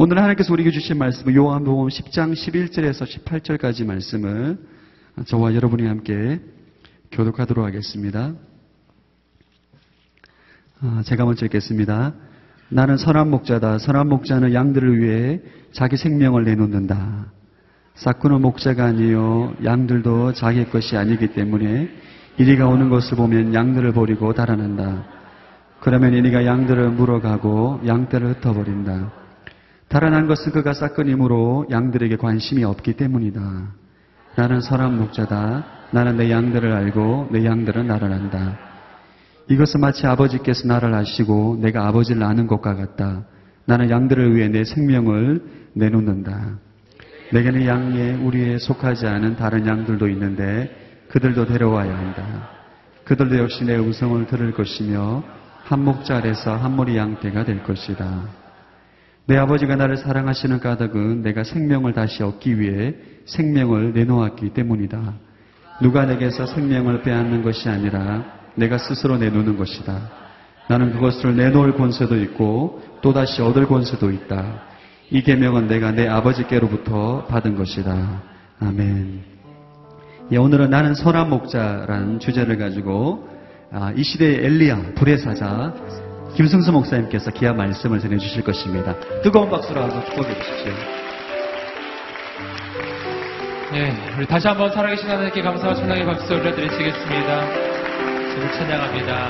오늘 하나님께서 우리에게 주신 말씀은 요한복음 10장 11절에서 18절까지 말씀을 저와 여러분이 함께 교독하도록 하겠습니다. 제가 먼저 읽겠습니다. 나는 선한 목자다. 선한 목자는 양들을 위해 자기 생명을 내놓는다. 삭구는 목자가 아니요 양들도 자기 것이 아니기 때문에 이리가 오는 것을 보면 양들을 버리고 달아난다. 그러면 이리가 양들을 물어가고 양떼를 흩어버린다. 달아난 것은 그가 싹은 이므로 양들에게 관심이 없기 때문이다. 나는 선한 목자다. 나는 내 양들을 알고 내 양들은 나를 안다. 이것은 마치 아버지께서 나를 아시고 내가 아버지를 아는 것과 같다. 나는 양들을 위해 내 생명을 내놓는다. 내게는 양에 우리에 속하지 않은 다른 양들도 있는데 그들도 데려와야 한다. 그들도 역시 내 음성을 들을 것이며 한 목자 아래서 한 무리 양떼가 될 것이다. 내 아버지가 나를 사랑하시는 까닭은 내가 생명을 다시 얻기 위해 생명을 내놓았기 때문이다. 누가 내게서 생명을 빼앗는 것이 아니라 내가 스스로 내놓는 것이다. 나는 그것을 내놓을 권세도 있고 또다시 얻을 권세도 있다. 이 계명은 내가 내 아버지께로부터 받은 것이다. 아멘. 오늘은 나는 선한 목자라는 주제를 가지고 이 시대의 엘리야 불의 사자 김승수 목사님께서 귀한 말씀을 전해주실 것입니다. 뜨거운 박수로 한번 축복해 주십시오. 네, 우리 다시 한번 살아계신 하나님께 감사와 찬양의 박수 올려드리시겠습니다. 주를 찬양합니다.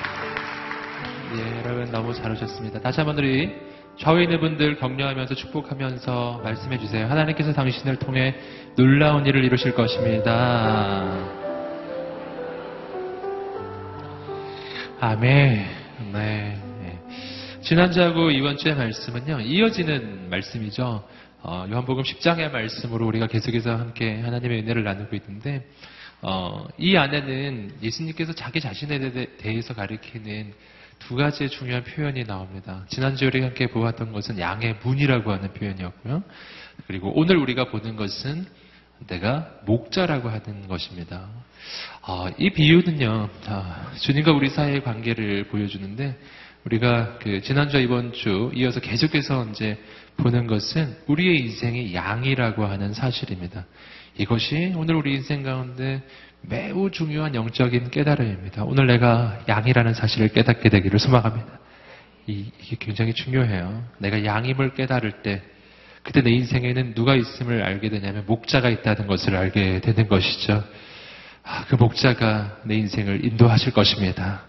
예, 여러분 너무 잘하셨습니다. 다시 한번 우리 좌우에 있는 분들 격려하면서 축복하면서 말씀해 주세요. 하나님께서 당신을 통해 놀라운 일을 이루실 것입니다. 아멘. 네. 지난주하고 이번 주의 말씀은요, 이어지는 말씀이죠. 요한복음 10장의 말씀으로 우리가 계속해서 함께 하나님의 은혜를 나누고 있는데, 이 안에는 예수님께서 자기 자신에 대해서 가리키는 두 가지의 중요한 표현이 나옵니다. 지난주에 우리가 함께 보았던 것은 양의 문이라고 하는 표현이었고요. 그리고 오늘 우리가 보는 것은 내가 목자라고 하는 것입니다. 이 비유는요, 주님과 우리 사이의 관계를 보여주는데, 우리가 지난주와 이번 주 이어서 계속해서 이제 보는 것은 우리의 인생이 양이라고 하는 사실입니다. 이것이 오늘 우리 인생 가운데 매우 중요한 영적인 깨달음입니다. 오늘 내가 양이라는 사실을 깨닫게 되기를 소망합니다. 이게 굉장히 중요해요. 내가 양임을 깨달을 때, 그때 내 인생에는 누가 있음을 알게 되냐면 목자가 있다는 것을 알게 되는 것이죠. 그 목자가 내 인생을 인도하실 것입니다.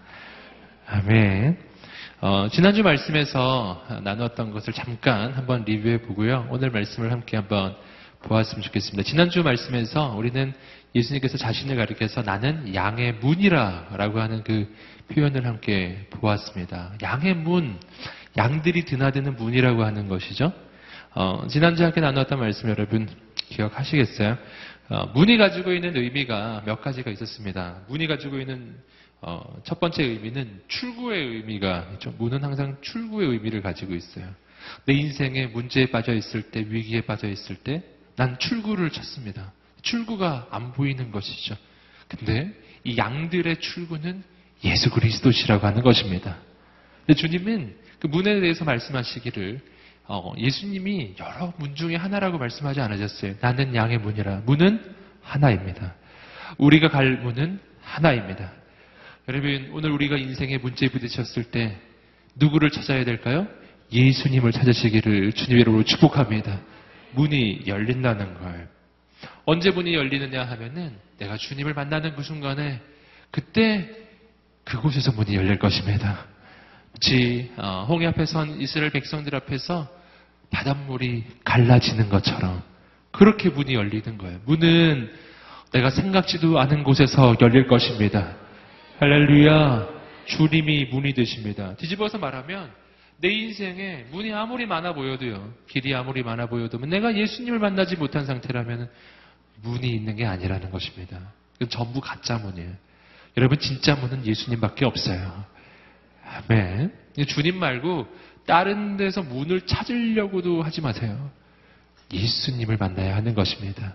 아멘. 지난주 말씀에서 나누었던 것을 잠깐 한번 리뷰해 보고요. 오늘 말씀을 함께 한번 보았으면 좋겠습니다. 지난주 말씀에서 우리는 예수님께서 자신을 가리켜서 나는 양의 문이라고 하는 그 표현을 함께 보았습니다. 양의 문, 양들이 드나드는 문이라고 하는 것이죠. 지난주에 함께 나누었던 말씀 여러분 기억하시겠어요? 문이 가지고 있는 의미가 몇 가지가 있었습니다. 문이 가지고 있는 첫 번째 의미는 출구의 의미가 있죠. 문은 항상 출구의 의미를 가지고 있어요. 내 인생에 문제에 빠져 있을 때, 위기에 빠져 있을 때 난 출구를 찾습니다. 출구가 안 보이는 것이죠. 근데 이 양들의 출구는 예수 그리스도시라고 하는 것입니다. 근데 주님은 그 문에 대해서 말씀하시기를 예수님이 여러 문 중에 하나라고 말씀하지 않으셨어요. 나는 양의 문이라. 문은 하나입니다. 우리가 갈 문은 하나입니다. 여러분, 오늘 우리가 인생의 문제에 부딪혔을 때 누구를 찾아야 될까요? 예수님을 찾으시기를 주님의 이름으로 축복합니다. 문이 열린다는 걸. 언제 문이 열리느냐 하면은 내가 주님을 만나는 그 순간에 그때 그곳에서 문이 열릴 것입니다. 마치 홍해 앞에 선 이스라엘 백성들 앞에서 바닷물이 갈라지는 것처럼 그렇게 문이 열리는 거예요. 문은 내가 생각지도 않은 곳에서 열릴 것입니다. 할렐루야. 주님이 문이 되십니다. 뒤집어서 말하면 내 인생에 문이 아무리 많아 보여도요, 길이 아무리 많아 보여도 내가 예수님을 만나지 못한 상태라면 문이 있는 게 아니라는 것입니다. 그건 전부 가짜 문이에요. 여러분, 진짜 문은 예수님밖에 없어요. 아멘. 주님 말고 다른 데서 문을 찾으려고도 하지 마세요. 예수님을 만나야 하는 것입니다.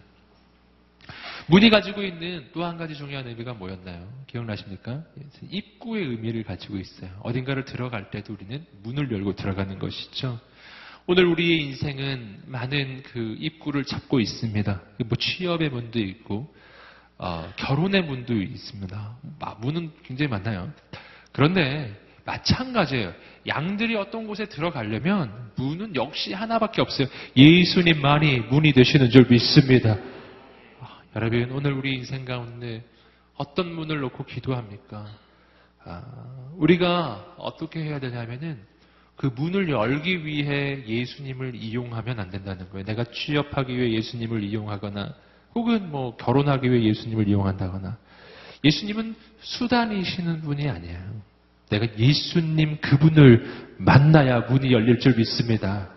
문이 가지고 있는 또 한 가지 중요한 의미가 뭐였나요? 기억나십니까? 입구의 의미를 가지고 있어요. 어딘가를 들어갈 때도 우리는 문을 열고 들어가는 것이죠. 오늘 우리의 인생은 많은 그 입구를 잡고 있습니다. 뭐 취업의 문도 있고, 결혼의 문도 있습니다. 문은 굉장히 많나요? 그런데 마찬가지예요. 양들이 어떤 곳에 들어가려면 문은 역시 하나밖에 없어요. 예수님만이 문이 되시는 줄 믿습니다. 여러분, 오늘 우리 인생 가운데 어떤 문을 놓고 기도합니까? 우리가 어떻게 해야 되냐면은 그 문을 열기 위해 예수님을 이용하면 안 된다는 거예요. 내가 취업하기 위해 예수님을 이용하거나 혹은 뭐 결혼하기 위해 예수님을 이용한다거나. 예수님은 수단이시는 분이 아니에요. 내가 예수님 그분을 만나야 문이 열릴 줄 믿습니다.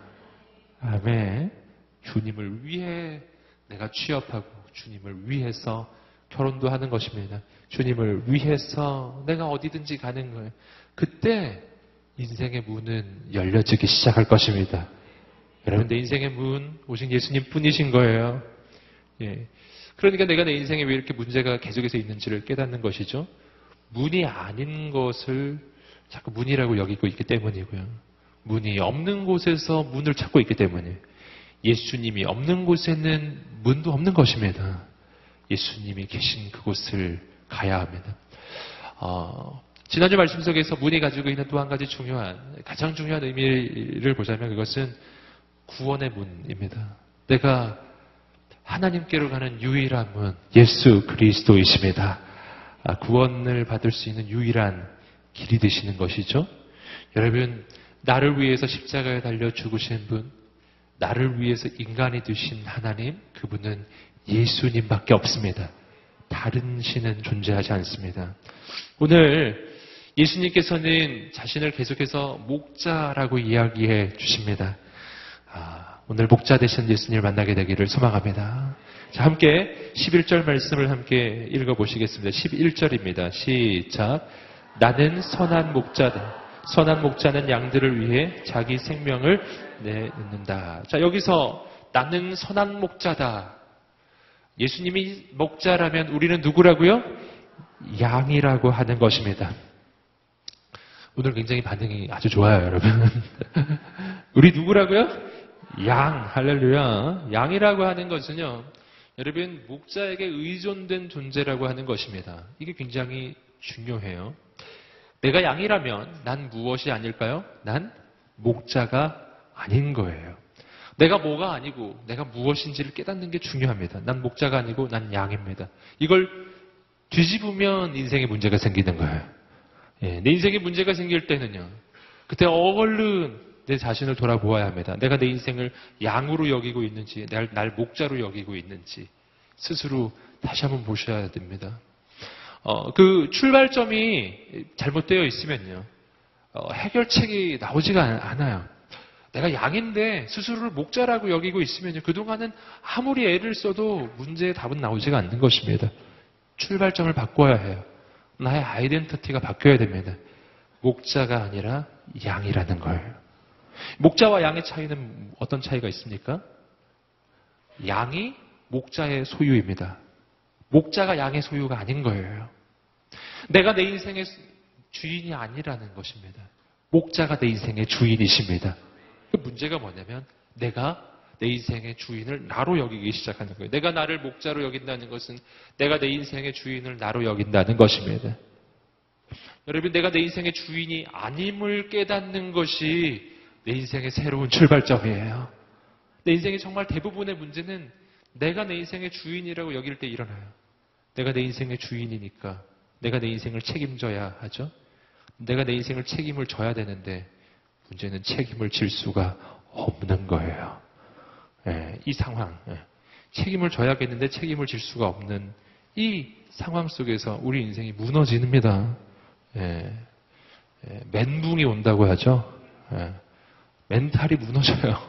아멘. 주님을 위해 내가 취업하고 주님을 위해서 결혼도 하는 것입니다. 주님을 위해서 내가 어디든지 가는 거예요. 그때 인생의 문은 열려지기 시작할 것입니다. 여러분, 내 인생의 문 오직 예수님 뿐이신 거예요. 예. 그러니까 내가 내 인생에 왜 이렇게 문제가 계속해서 있는지를 깨닫는 것이죠. 문이 아닌 것을 자꾸 문이라고 여기고 있기 때문이고요. 문이 없는 곳에서 문을 찾고 있기 때문에 예수님이 없는 곳에는 문도 없는 것입니다. 예수님이 계신 그곳을 가야 합니다. 지난주 말씀 속에서 문이 가지고 있는 또 한 가지 가장 중요한 의미를 보자면 그것은 구원의 문입니다. 내가 하나님께로 가는 유일한 문, 예수 그리스도이십니다. 구원을 받을 수 있는 유일한 길이 되시는 것이죠. 여러분, 나를 위해서 십자가에 달려 죽으신 분, 나를 위해서 인간이 되신 하나님, 그분은 예수님밖에 없습니다. 다른 신은 존재하지 않습니다. 오늘 예수님께서는 자신을 계속해서 목자라고 이야기해 주십니다. 오늘 목자 되신 예수님을 만나게 되기를 소망합니다. 자, 함께 11절 말씀을 함께 읽어보시겠습니다. 11절입니다. 시작. 나는 선한 목자다. 선한 목자는 양들을 위해 자기 생명을 내놓는다. 자, 여기서 나는 선한 목자다. 예수님이 목자라면 우리는 누구라고요? 양이라고 하는 것입니다. 오늘 굉장히 반응이 아주 좋아요, 여러분. 우리 누구라고요? 양, 할렐루야. 양이라고 하는 것은요, 여러분, 목자에게 의존된 존재라고 하는 것입니다. 이게 굉장히 중요해요. 내가 양이라면 난 무엇이 아닐까요? 난 목자가 아닌 거예요. 내가 뭐가 아니고 내가 무엇인지를 깨닫는 게 중요합니다. 난 목자가 아니고 난 양입니다. 이걸 뒤집으면 인생에 문제가 생기는 거예요. 내 인생에 문제가 생길 때는요, 그때 얼른 내 자신을 돌아보아야 합니다. 내가 내 인생을 양으로 여기고 있는지, 날 목자로 여기고 있는지 스스로 다시 한번 보셔야 됩니다. 그 출발점이 잘못되어 있으면요, 해결책이 나오지가 않아요. 내가 양인데 스스로를 목자라고 여기고 있으면요, 그동안은 아무리 애를 써도 문제의 답은 나오지가 않는 것입니다. 출발점을 바꿔야 해요. 나의 아이덴티티가 바뀌어야 됩니다. 목자가 아니라 양이라는 거예요. 목자와 양의 차이는 어떤 차이가 있습니까? 양이 목자의 소유입니다. 목자가 양의 소유가 아닌 거예요. 내가 내 인생의 주인이 아니라는 것입니다. 목자가 내 인생의 주인이십니다. 그 문제가 뭐냐면 내가 내 인생의 주인을 나로 여기기 시작하는 거예요. 내가 나를 목자로 여긴다는 것은 내가 내 인생의 주인을 나로 여긴다는 것입니다. 여러분, 내가 내 인생의 주인이 아님을 깨닫는 것이 내 인생의 새로운 출발점이에요. 내 인생의 정말 대부분의 문제는 내가 내 인생의 주인이라고 여길 때 일어나요. 내가 내 인생의 주인이니까 내가 내 인생을 책임져야 하죠. 내가 내 인생을 책임을 져야 되는데 문제는 책임을 질 수가 없는 거예요. 이 상황, 책임을 져야겠는데 책임을 질 수가 없는 이 상황 속에서 우리 인생이 무너집니다. 멘붕이 온다고 하죠. 멘탈이 무너져요.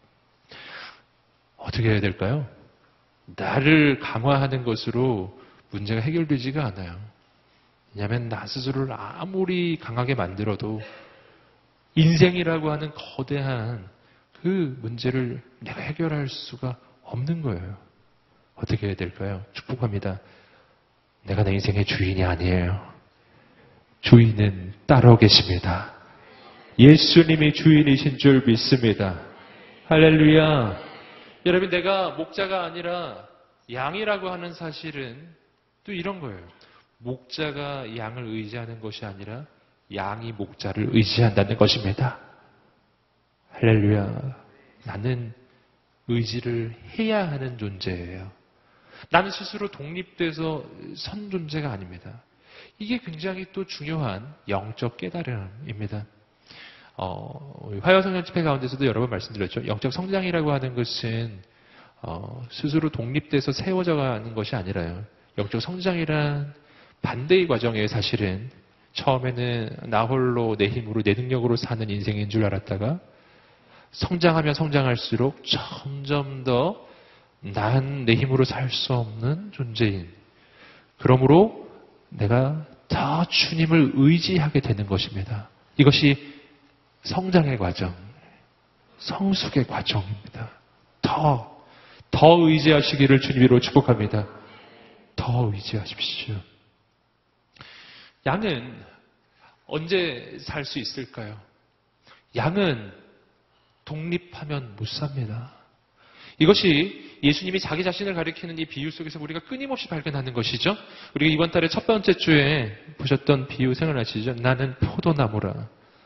어떻게 해야 될까요? 나를 강화하는 것으로 문제가 해결되지가 않아요. 왜냐하면 나 스스로를 아무리 강하게 만들어도 인생이라고 하는 거대한 그 문제를 내가 해결할 수가 없는 거예요. 어떻게 해야 될까요? 축복합니다. 내가 내 인생의 주인이 아니에요. 주인은 따로 계십니다. 예수님이 주인이신 줄 믿습니다. 할렐루야. 여러분, 내가 목자가 아니라 양이라고 하는 사실은 또 이런 거예요. 목자가 양을 의지하는 것이 아니라 양이 목자를 의지한다는 것입니다. 할렐루야. 나는 의지를 해야 하는 존재예요. 나는 스스로 독립돼서 선 존재가 아닙니다. 이게 굉장히 또 중요한 영적 깨달음입니다. 화요성령 집회 가운데서도 여러 번 말씀드렸죠. 영적 성장이라고 하는 것은 스스로 독립돼서 세워져 가는 것이 아니라요. 영적 성장이란 반대의 과정에 사실은 처음에는 나 홀로 내 힘으로 내 능력으로 사는 인생인 줄 알았다가 성장하면 성장할수록 점점 더 난 내 힘으로 살 수 없는 존재인, 그러므로 내가 더 주님을 의지하게 되는 것입니다. 이것이 성장의 과정, 성숙의 과정입니다. 더 의지하시기를 주님으로 축복합니다. 더 의지하십시오. 양은 언제 살 수 있을까요? 양은 독립하면 못 삽니다. 이것이 예수님이 자기 자신을 가리키는 이 비유 속에서 우리가 끊임없이 발견하는 것이죠. 우리가 이번 달에 첫 번째 주에 보셨던 비유 생각나시죠? 나는 포도나무라.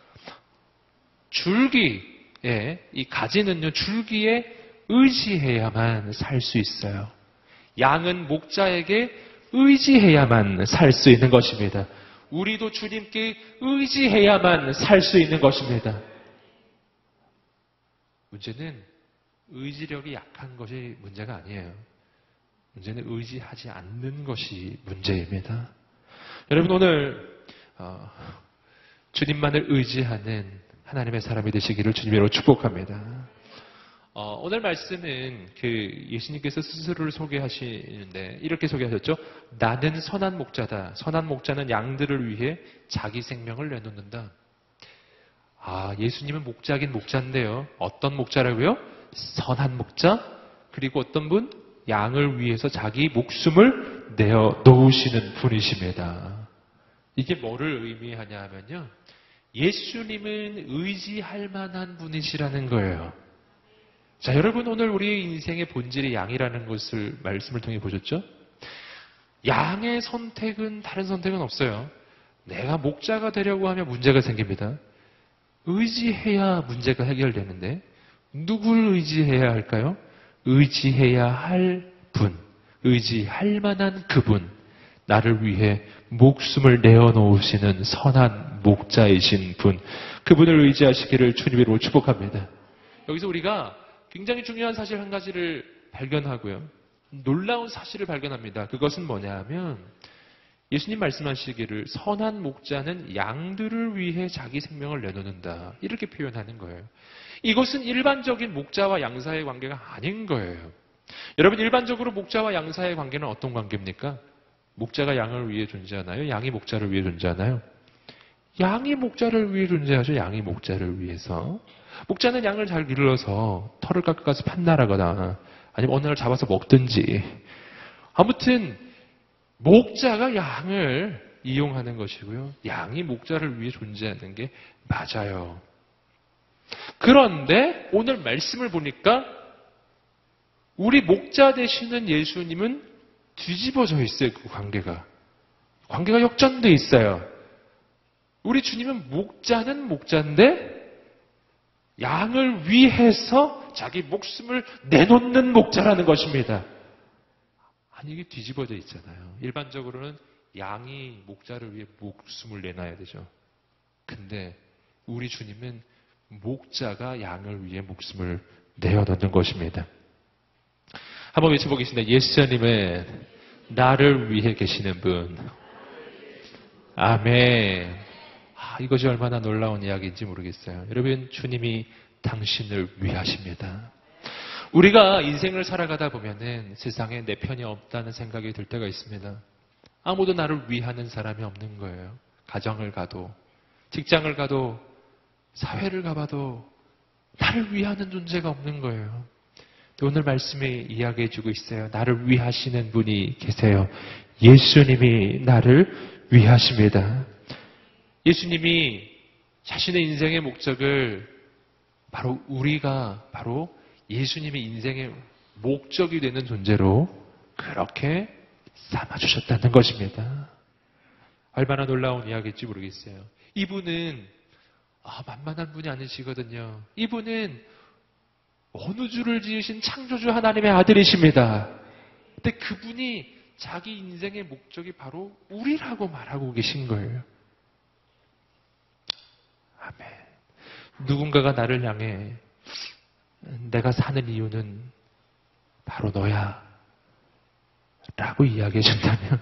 줄기에, 이 가지는요, 줄기에 의지해야만 살 수 있어요. 양은 목자에게 의지해야만 살 수 있는 것입니다. 우리도 주님께 의지해야만 살 수 있는 것입니다. 문제는 의지력이 약한 것이 문제가 아니에요. 문제는 의지하지 않는 것이 문제입니다. 여러분, 오늘 주님만을 의지하는 하나님의 사람이 되시기를 주님으로 축복합니다. 오늘 말씀은 예수님께서 스스로를 소개하시는데 이렇게 소개하셨죠. 나는 선한 목자다. 선한 목자는 양들을 위해 자기 생명을 내놓는다. 예수님은 목자긴 목자인데요. 어떤 목자라고요? 선한 목자, 그리고 어떤 분? 양을 위해서 자기 목숨을 내어 놓으시는 분이십니다. 이게 뭐를 의미하냐 하면요. 예수님은 의지할 만한 분이시라는 거예요. 자, 여러분, 오늘 우리의 인생의 본질이 양이라는 것을 말씀을 통해 보셨죠? 양의 선택은 다른 선택은 없어요. 내가 목자가 되려고 하면 문제가 생깁니다. 의지해야 문제가 해결되는데 누굴 의지해야 할까요? 의지해야 할 분, 의지할 만한 그분, 나를 위해 목숨을 내어놓으시는 선한 목자이신 분, 그분을 의지하시기를 주님으로 축복합니다. 여기서 우리가 굉장히 중요한 사실 한 가지를 발견하고요. 놀라운 사실을 발견합니다. 그것은 뭐냐 하면 예수님 말씀하시기를 선한 목자는 양들을 위해 자기 생명을 내놓는다. 이렇게 표현하는 거예요. 이것은 일반적인 목자와 양 사이의 관계가 아닌 거예요. 여러분, 일반적으로 목자와 양 사이의 관계는 어떤 관계입니까? 목자가 양을 위해 존재하나요? 양이 목자를 위해 존재하나요? 양이 목자를 위해 존재하죠. 양이 목자를 위해서. 목자는 양을 잘 길러서 털을 깎아서 판단하거나 아니면 어느 날 잡아서 먹든지, 아무튼 목자가 양을 이용하는 것이고요. 양이 목자를 위해 존재하는 게 맞아요. 그런데 오늘 말씀을 보니까 우리 목자 되시는 예수님은 뒤집어져 있어요. 그 관계가 역전돼 있어요. 우리 주님은 목자는 목자인데 양을 위해서 자기 목숨을 내놓는 목자라는 것입니다. 아니, 이게 뒤집어져 있잖아요. 일반적으로는 양이 목자를 위해 목숨을 내놔야 되죠. 근데 우리 주님은 목자가 양을 위해 목숨을 내어놓는 것입니다. 한번 외쳐보겠습니다. 예수님은 나를 위해 계시는 분. 아멘. 이것이 얼마나 놀라운 이야기인지 모르겠어요. 여러분, 주님이 당신을 위하십니다. 우리가 인생을 살아가다 보면은 세상에 내 편이 없다는 생각이 들 때가 있습니다. 아무도 나를 위하는 사람이 없는 거예요. 가정을 가도, 직장을 가도, 사회를 가봐도 나를 위하는 존재가 없는 거예요. 오늘 말씀이 이야기해주고 있어요. 나를 위하시는 분이 계세요. 예수님이 나를 위하십니다. 예수님이 자신의 인생의 목적을 바로 우리가 바로 예수님의 인생의 목적이 되는 존재로 그렇게 삼아주셨다는 것입니다. 얼마나 놀라운 이야기일지 모르겠어요. 이분은 만만한 분이 아니시거든요. 이분은 어느 주를 지으신 창조주 하나님의 아들이십니다. 근데 그분이 자기 인생의 목적이 바로 우리라고 말하고 계신 거예요. 아멘. 누군가가 나를 향해 내가 사는 이유는 바로 너야 라고 이야기해 준다면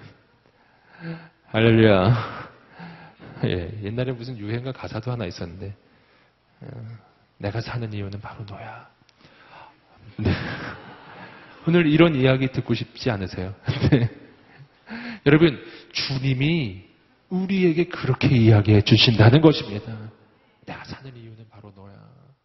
할렐루야. 예, 옛날에 무슨 유행가 가사도 하나 있었는데 내가 사는 이유는 바로 너야. 네. 오늘 이런 이야기 듣고 싶지 않으세요? 네. 여러분, 주님이 우리에게 그렇게 이야기해 주신다는 것입니다. 내가 사는 이유는 바로 너야.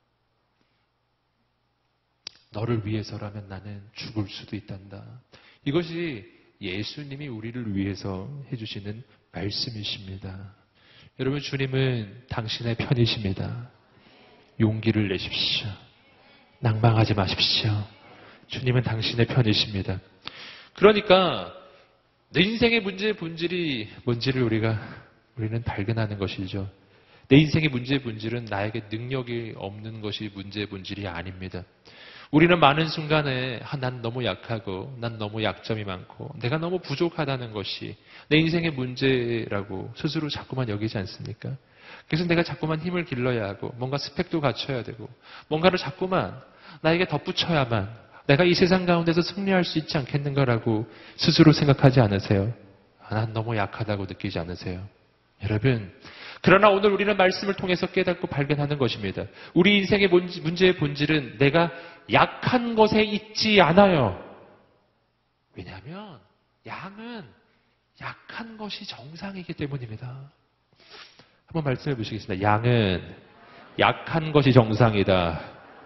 너를 위해서라면 나는 죽을 수도 있단다. 이것이 예수님이 우리를 위해서 해주시는 말씀이십니다. 여러분, 주님은 당신의 편이십니다. 용기를 내십시오. 낭망하지 마십시오. 주님은 당신의 편이십니다. 그러니까 내 인생의 문제의 본질이 뭔지를 우리는 발견하는 것이죠. 내 인생의 문제의 본질은 나에게 능력이 없는 것이 문제의 본질이 아닙니다. 우리는 많은 순간에 난 너무 약하고 난 너무 약점이 많고 내가 너무 부족하다는 것이 내 인생의 문제라고 스스로 자꾸만 여기지 않습니까? 그래서 내가 자꾸만 힘을 길러야 하고 뭔가 스펙도 갖춰야 되고 뭔가를 자꾸만 나에게 덧붙여야만 내가 이 세상 가운데서 승리할 수 있지 않겠는가라고 스스로 생각하지 않으세요? 난 너무 약하다고 느끼지 않으세요? 여러분, 그러나 오늘 우리는 말씀을 통해서 깨닫고 발견하는 것입니다. 우리 인생의 문제의 본질은 내가 약한 것에 있지 않아요. 왜냐하면 양은 약한 것이 정상이기 때문입니다. 한번 말씀해 보시겠습니다. 양은 약한 것이 정상이다.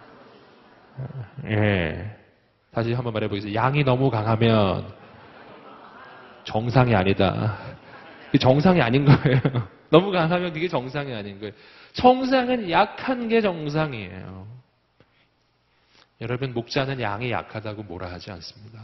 예. 다시 한번 말해 보겠습니다. 양이 너무 강하면 정상이 아니다. 정상이 아닌 거예요. 너무 강하면 그게 정상이 아닌 거예요. 정상은 약한 게 정상이에요. 여러분, 목자는 양이 약하다고 뭐라 하지 않습니다.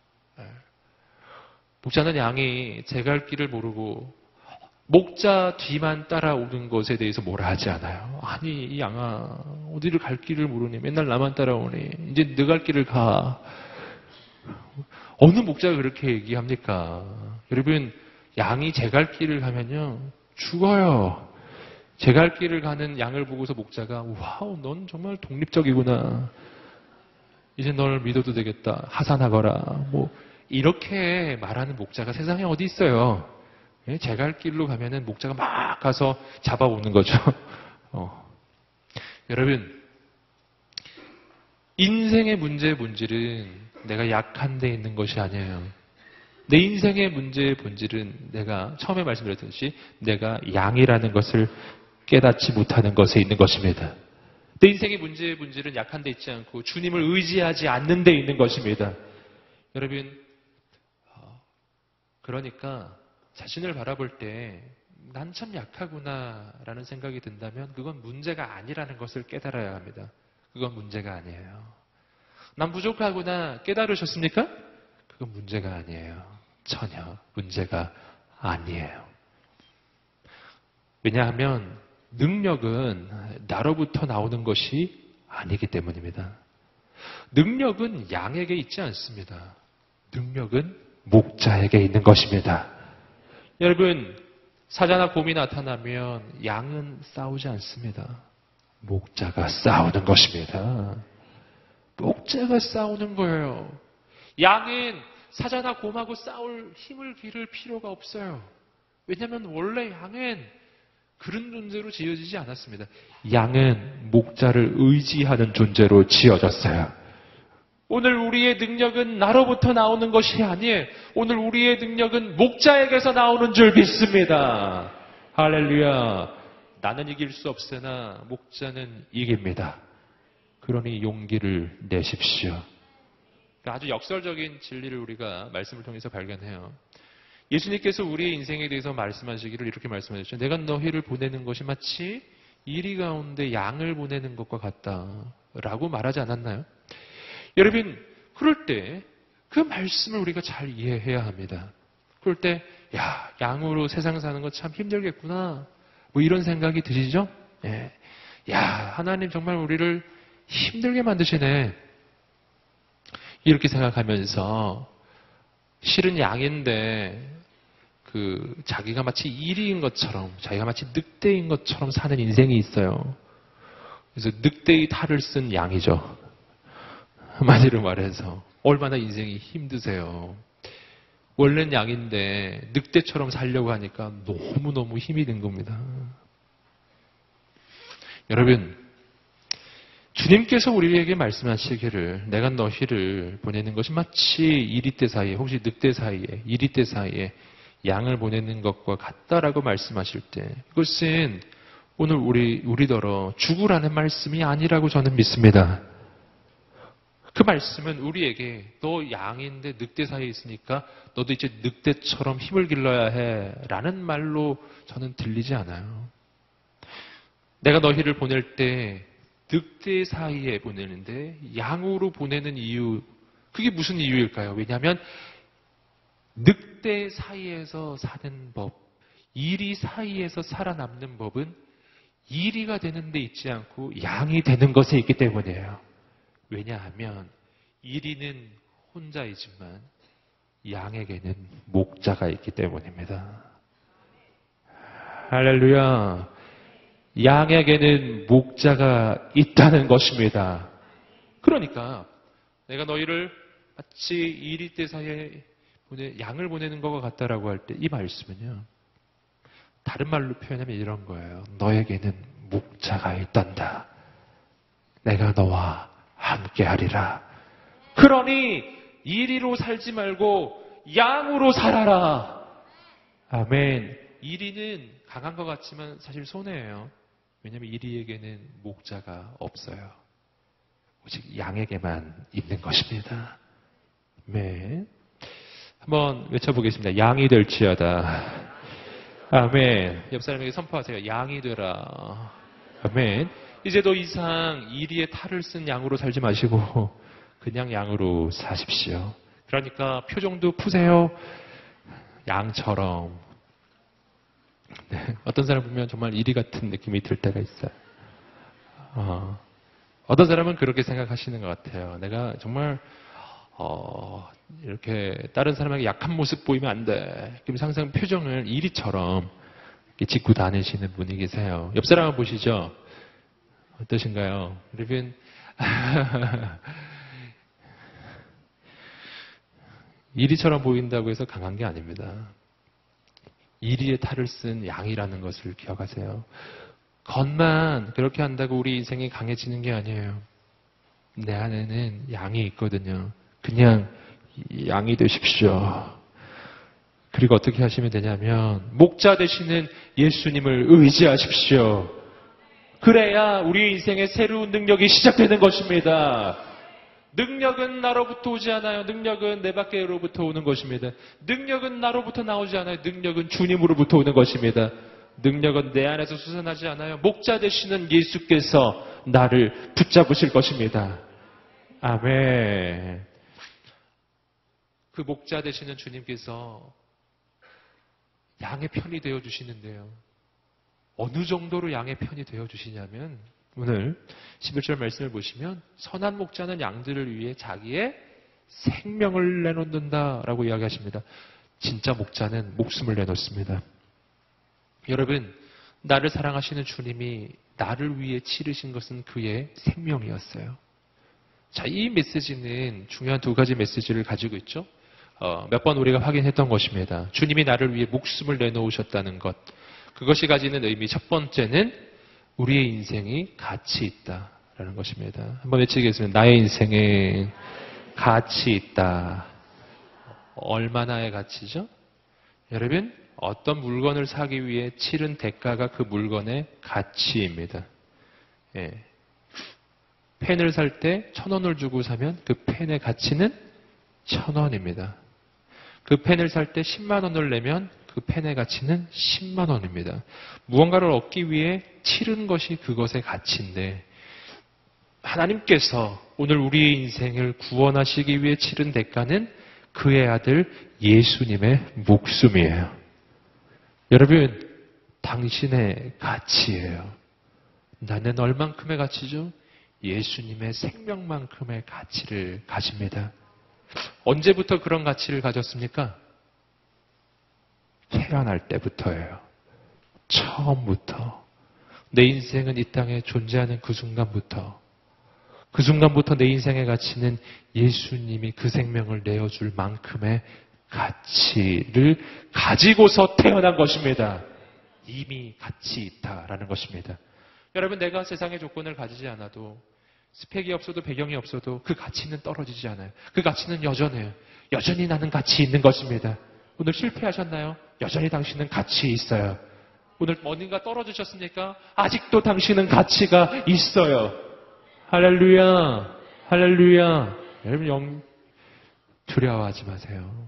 목자는 양이 제 갈 길을 모르고 목자 뒤만 따라오는 것에 대해서 뭐라 하지 않아요. 아니, 이 양아, 어디를 갈 길을 모르니 맨날 나만 따라오니 이제 너 갈 길을 가. 어느 목자가 그렇게 얘기합니까? 여러분, 양이 제 갈 길을 가면요 죽어요. 제 갈 길을 가는 양을 보고서 목자가 와우, 넌 정말 독립적이구나. 이제 널 믿어도 되겠다. 하산하거라. 뭐 이렇게 말하는 목자가 세상에 어디 있어요? 제 갈 길로 가면은 목자가 막 가서 잡아오는 거죠. 여러분, 인생의 문제의 본질은 내가 약한 데 있는 것이 아니에요. 내 인생의 문제의 본질은 내가 처음에 말씀드렸듯이 내가 양이라는 것을 깨닫지 못하는 것에 있는 것입니다. 내 인생의 문제의 본질은 약한 데 있지 않고 주님을 의지하지 않는 데 있는 것입니다. 여러분, 그러니까 자신을 바라볼 때 난 참 약하구나 라는 생각이 든다면 그건 문제가 아니라는 것을 깨달아야 합니다. 그건 문제가 아니에요. 난 부족하구나 깨달으셨습니까? 그건 문제가 아니에요. 전혀 문제가 아니에요. 왜냐하면 능력은 나로부터 나오는 것이 아니기 때문입니다. 능력은 양에게 있지 않습니다. 능력은 목자에게 있는 것입니다. 여러분, 사자나 곰이 나타나면 양은 싸우지 않습니다. 목자가 싸우는 것입니다. 목자가 싸우는 거예요. 양은 사자나 곰하고 싸울 힘을 기를 필요가 없어요. 왜냐하면 원래 양은 그런 존재로 지어지지 않았습니다. 양은 목자를 의지하는 존재로 지어졌어요. 오늘 우리의 능력은 나로부터 나오는 것이 아니에요. 오늘 우리의 능력은 목자에게서 나오는 줄 믿습니다. 할렐루야. 나는 이길 수 없으나 목자는 이깁니다. 그러니 용기를 내십시오. 아주 역설적인 진리를 우리가 말씀을 통해서 발견해요. 예수님께서 우리의 인생에 대해서 말씀하시기를 이렇게 말씀하셨죠. 내가 너희를 보내는 것이 마치 이리 가운데 양을 보내는 것과 같다라고 말하지 않았나요? 여러분, 그럴 때 그 말씀을 우리가 잘 이해해야 합니다. 그럴 때, 야, 양으로 세상 사는 거 참 힘들겠구나. 뭐 이런 생각이 드시죠? 예. 야, 하나님 정말 우리를 힘들게 만드시네. 이렇게 생각하면서 실은 양인데 자기가 마치 이리인 것처럼, 자기가 마치 늑대인 것처럼 사는 인생이 있어요. 그래서 늑대의 탈을 쓴 양이죠. 한마디로 말해서 얼마나 인생이 힘드세요. 원래는 양인데 늑대처럼 살려고 하니까 너무너무 힘이 든 겁니다. 여러분, 주님께서 우리에게 말씀하시기를 내가 너희를 보내는 것이 마치 이리떼 사이에, 혹시 늑대 사이에, 이리떼 사이에 양을 보내는 것과 같다라고 말씀하실 때 이것은 오늘 우리더러 죽으라는 말씀이 아니라고 저는 믿습니다. 그 말씀은 우리에게 너 양인데 늑대 사이에 있으니까 너도 이제 늑대처럼 힘을 길러야 해 라는 말로 저는 들리지 않아요. 내가 너희를 보낼 때 늑대 사이에 보내는데 양으로 보내는 이유, 그게 무슨 이유일까요? 왜냐하면 늑대 사이에서 사는 법, 이리 사이에서 살아남는 법은 이리가 되는 데 있지 않고 양이 되는 것에 있기 때문이에요. 왜냐하면 이리는 혼자이지만 양에게는 목자가 있기 때문입니다. 할렐루야. 양에게는 목자가 있다는 것입니다. 그러니까 내가 너희를 마치 이리떼 사이에 양을 보내는 것과 같다라고 할 때 이 말씀은요, 다른 말로 표현하면 이런 거예요. 너에게는 목자가 있단다. 내가 너와 함께하리라. 그러니 이리로 살지 말고 양으로 살아라. 아멘. 이리는 강한 것 같지만 사실 손해예요. 왜냐하면 이리에게는 목자가 없어요. 오직 양에게만 있는 것입니다. 아멘. 한번 외쳐보겠습니다. 양이 될지어다. 아멘. 옆 사람에게 선포하세요. 양이 되라. 아멘. 이제 더 이상 이리의 탈을 쓴 양으로 살지 마시고 그냥 양으로 사십시오. 그러니까 표정도 푸세요. 양처럼. 네. 어떤 사람 보면 정말 이리 같은 느낌이 들 때가 있어요. 어떤 사람은 그렇게 생각하시는 것 같아요. 내가 정말 이렇게 다른 사람에게 약한 모습 보이면 안 돼. 그럼 항상 표정을 이리처럼 이렇게 짓고 다니시는 분이 계세요. 옆 사람을 보시죠. 어떠신가요? 여러분, 이리처럼 보인다고 해서 강한 게 아닙니다. 이리의 탈을 쓴 양이라는 것을 기억하세요. 겉만 그렇게 한다고 우리 인생이 강해지는 게 아니에요. 내 안에는 양이 있거든요. 그냥 양이 되십시오. 그리고 어떻게 하시면 되냐면 목자 되시는 예수님을 의지하십시오. 그래야 우리 인생의 새로운 능력이 시작되는 것입니다. 능력은 나로부터 오지 않아요. 능력은 내 밖으로부터 오는 것입니다. 능력은 나로부터 나오지 않아요. 능력은 주님으로부터 오는 것입니다. 능력은 내 안에서 솟아나지 않아요. 목자 되시는 예수께서 나를 붙잡으실 것입니다. 아멘. 그 목자 되시는 주님께서 양의 편이 되어주시는데요. 어느 정도로 양의 편이 되어주시냐면 오늘 11절 말씀을 보시면 선한 목자는 양들을 위해 자기의 생명을 내놓는다라고 이야기하십니다. 진짜 목자는 목숨을 내놓습니다. 여러분, 나를 사랑하시는 주님이 나를 위해 치르신 것은 그의 생명이었어요. 자, 이 메시지는 중요한 두 가지 메시지를 가지고 있죠. 몇 번 우리가 확인했던 것입니다. 주님이 나를 위해 목숨을 내놓으셨다는 것. 그것이 가지는 의미 첫 번째는 우리의 인생이 가치 있다라는 것입니다. 한번 외치겠습니다. 나의 인생에 가치 있다. 얼마나의 가치죠? 여러분, 어떤 물건을 사기 위해 치른 대가가 그 물건의 가치입니다. 예. 펜을 살 때 1,000원을 주고 사면 그 펜의 가치는 1,000원입니다. 그 펜을 살 때 10만 원을 내면 그 펜의 가치는 10만 원입니다. 무언가를 얻기 위해 치른 것이 그것의 가치인데 하나님께서 오늘 우리의 인생을 구원하시기 위해 치른 대가는 그의 아들 예수님의 목숨이에요. 여러분, 당신의 가치예요. 나는 얼만큼의 가치죠? 예수님의 생명만큼의 가치를 가집니다. 언제부터 그런 가치를 가졌습니까? 태어날 때부터예요. 처음부터. 내 인생은 이 땅에 존재하는 그 순간부터 내 인생의 가치는 예수님이 그 생명을 내어줄 만큼의 가치를 가지고서 태어난 것입니다. 이미 가치 있다라는 것입니다. 여러분, 내가 세상의 조건을 가지지 않아도 스펙이 없어도 배경이 없어도 그 가치는 떨어지지 않아요. 그 가치는 여전해요. 여전히 나는 가치 있는 것입니다. 오늘 실패하셨나요? 여전히 당신은 가치 있어요. 오늘 어딘가 떨어지셨습니까? 아직도 당신은 가치가 있어요. 할렐루야, 할렐루야. 여러분, 두려워하지 마세요.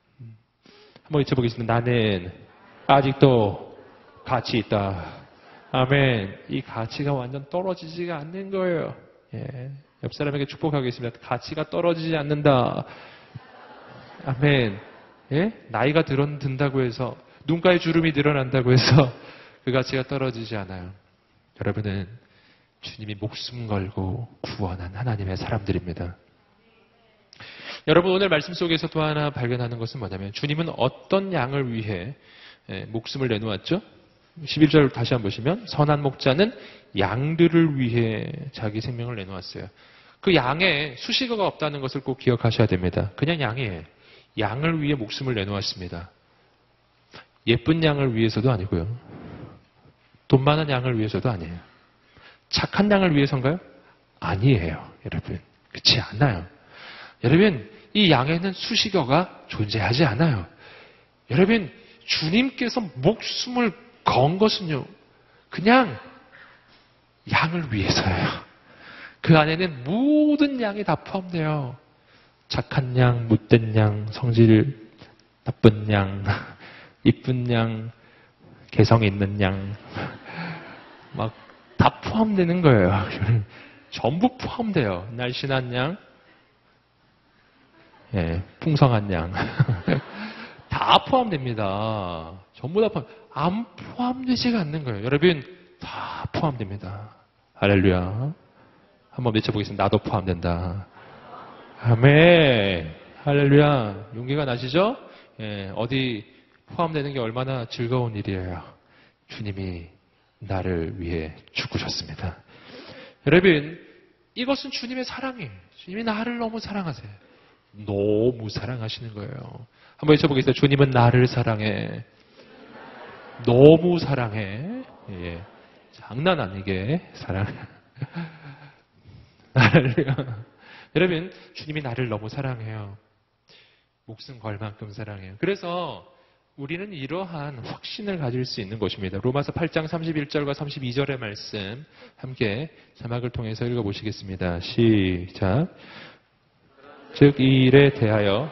한번 외쳐보겠습니다. 나는 아직도 가치 있다. 아멘. 이 가치가 완전 떨어지지가 않는 거예요. 예. 옆 사람에게 축복하겠습니다. 가치가 떨어지지 않는다. 아멘. 예? 나이가 든다고 해서, 눈가에 주름이 늘어난다고 해서 그 가치가 떨어지지 않아요. 여러분은 주님이 목숨 걸고 구원한 하나님의 사람들입니다. 여러분, 오늘 말씀 속에서 또 하나 발견하는 것은 뭐냐면 주님은 어떤 양을 위해 목숨을 내놓았죠? 11절 다시 한번 보시면 선한 목자는 양들을 위해 자기 생명을 내놓았어요. 그 양에 수식어가 없다는 것을 꼭 기억하셔야 됩니다. 그냥 양이에요. 양을 위해 목숨을 내놓았습니다. 예쁜 양을 위해서도 아니고요. 돈 많은 양을 위해서도 아니에요. 착한 양을 위해서인가요? 아니에요. 여러분, 그렇지 않아요. 여러분, 이 양에는 수식어가 존재하지 않아요. 여러분, 주님께서 목숨을 건 것은요, 그냥 양을 위해서예요. 그 안에는 모든 양이 다 포함돼요. 착한 양, 못된 양, 성질 나쁜 양, 이쁜 양, 개성 있는 양, 막 다 포함되는 거예요. 전부 포함돼요. 날씬한 양, 예, 풍성한 양. 다 포함됩니다. 전부 다 안 포함되지가 않는 거예요. 여러분, 다 포함됩니다. 할렐루야. 한번 외쳐보겠습니다. 나도 포함된다. 아멘. 할렐루야. 용기가 나시죠? 예, 어디 포함되는 게 얼마나 즐거운 일이에요. 주님이 나를 위해 죽으셨습니다. 여러분, 이것은 주님의 사랑이에요. 주님이 나를 너무 사랑하세요. 너무 사랑하시는 거예요. 한번 외쳐보겠습니다. 주님은 나를 사랑해. 너무 사랑해. 예. 장난 아니게 사랑해. 여러분, 주님이 나를 너무 사랑해요. 목숨 걸 만큼 사랑해요. 그래서 우리는 이러한 확신을 가질 수 있는 것입니다. 로마서 8장 31절과 32절의 말씀 함께 자막을 통해서 읽어보시겠습니다. 시작. 즉 이 일에 대하여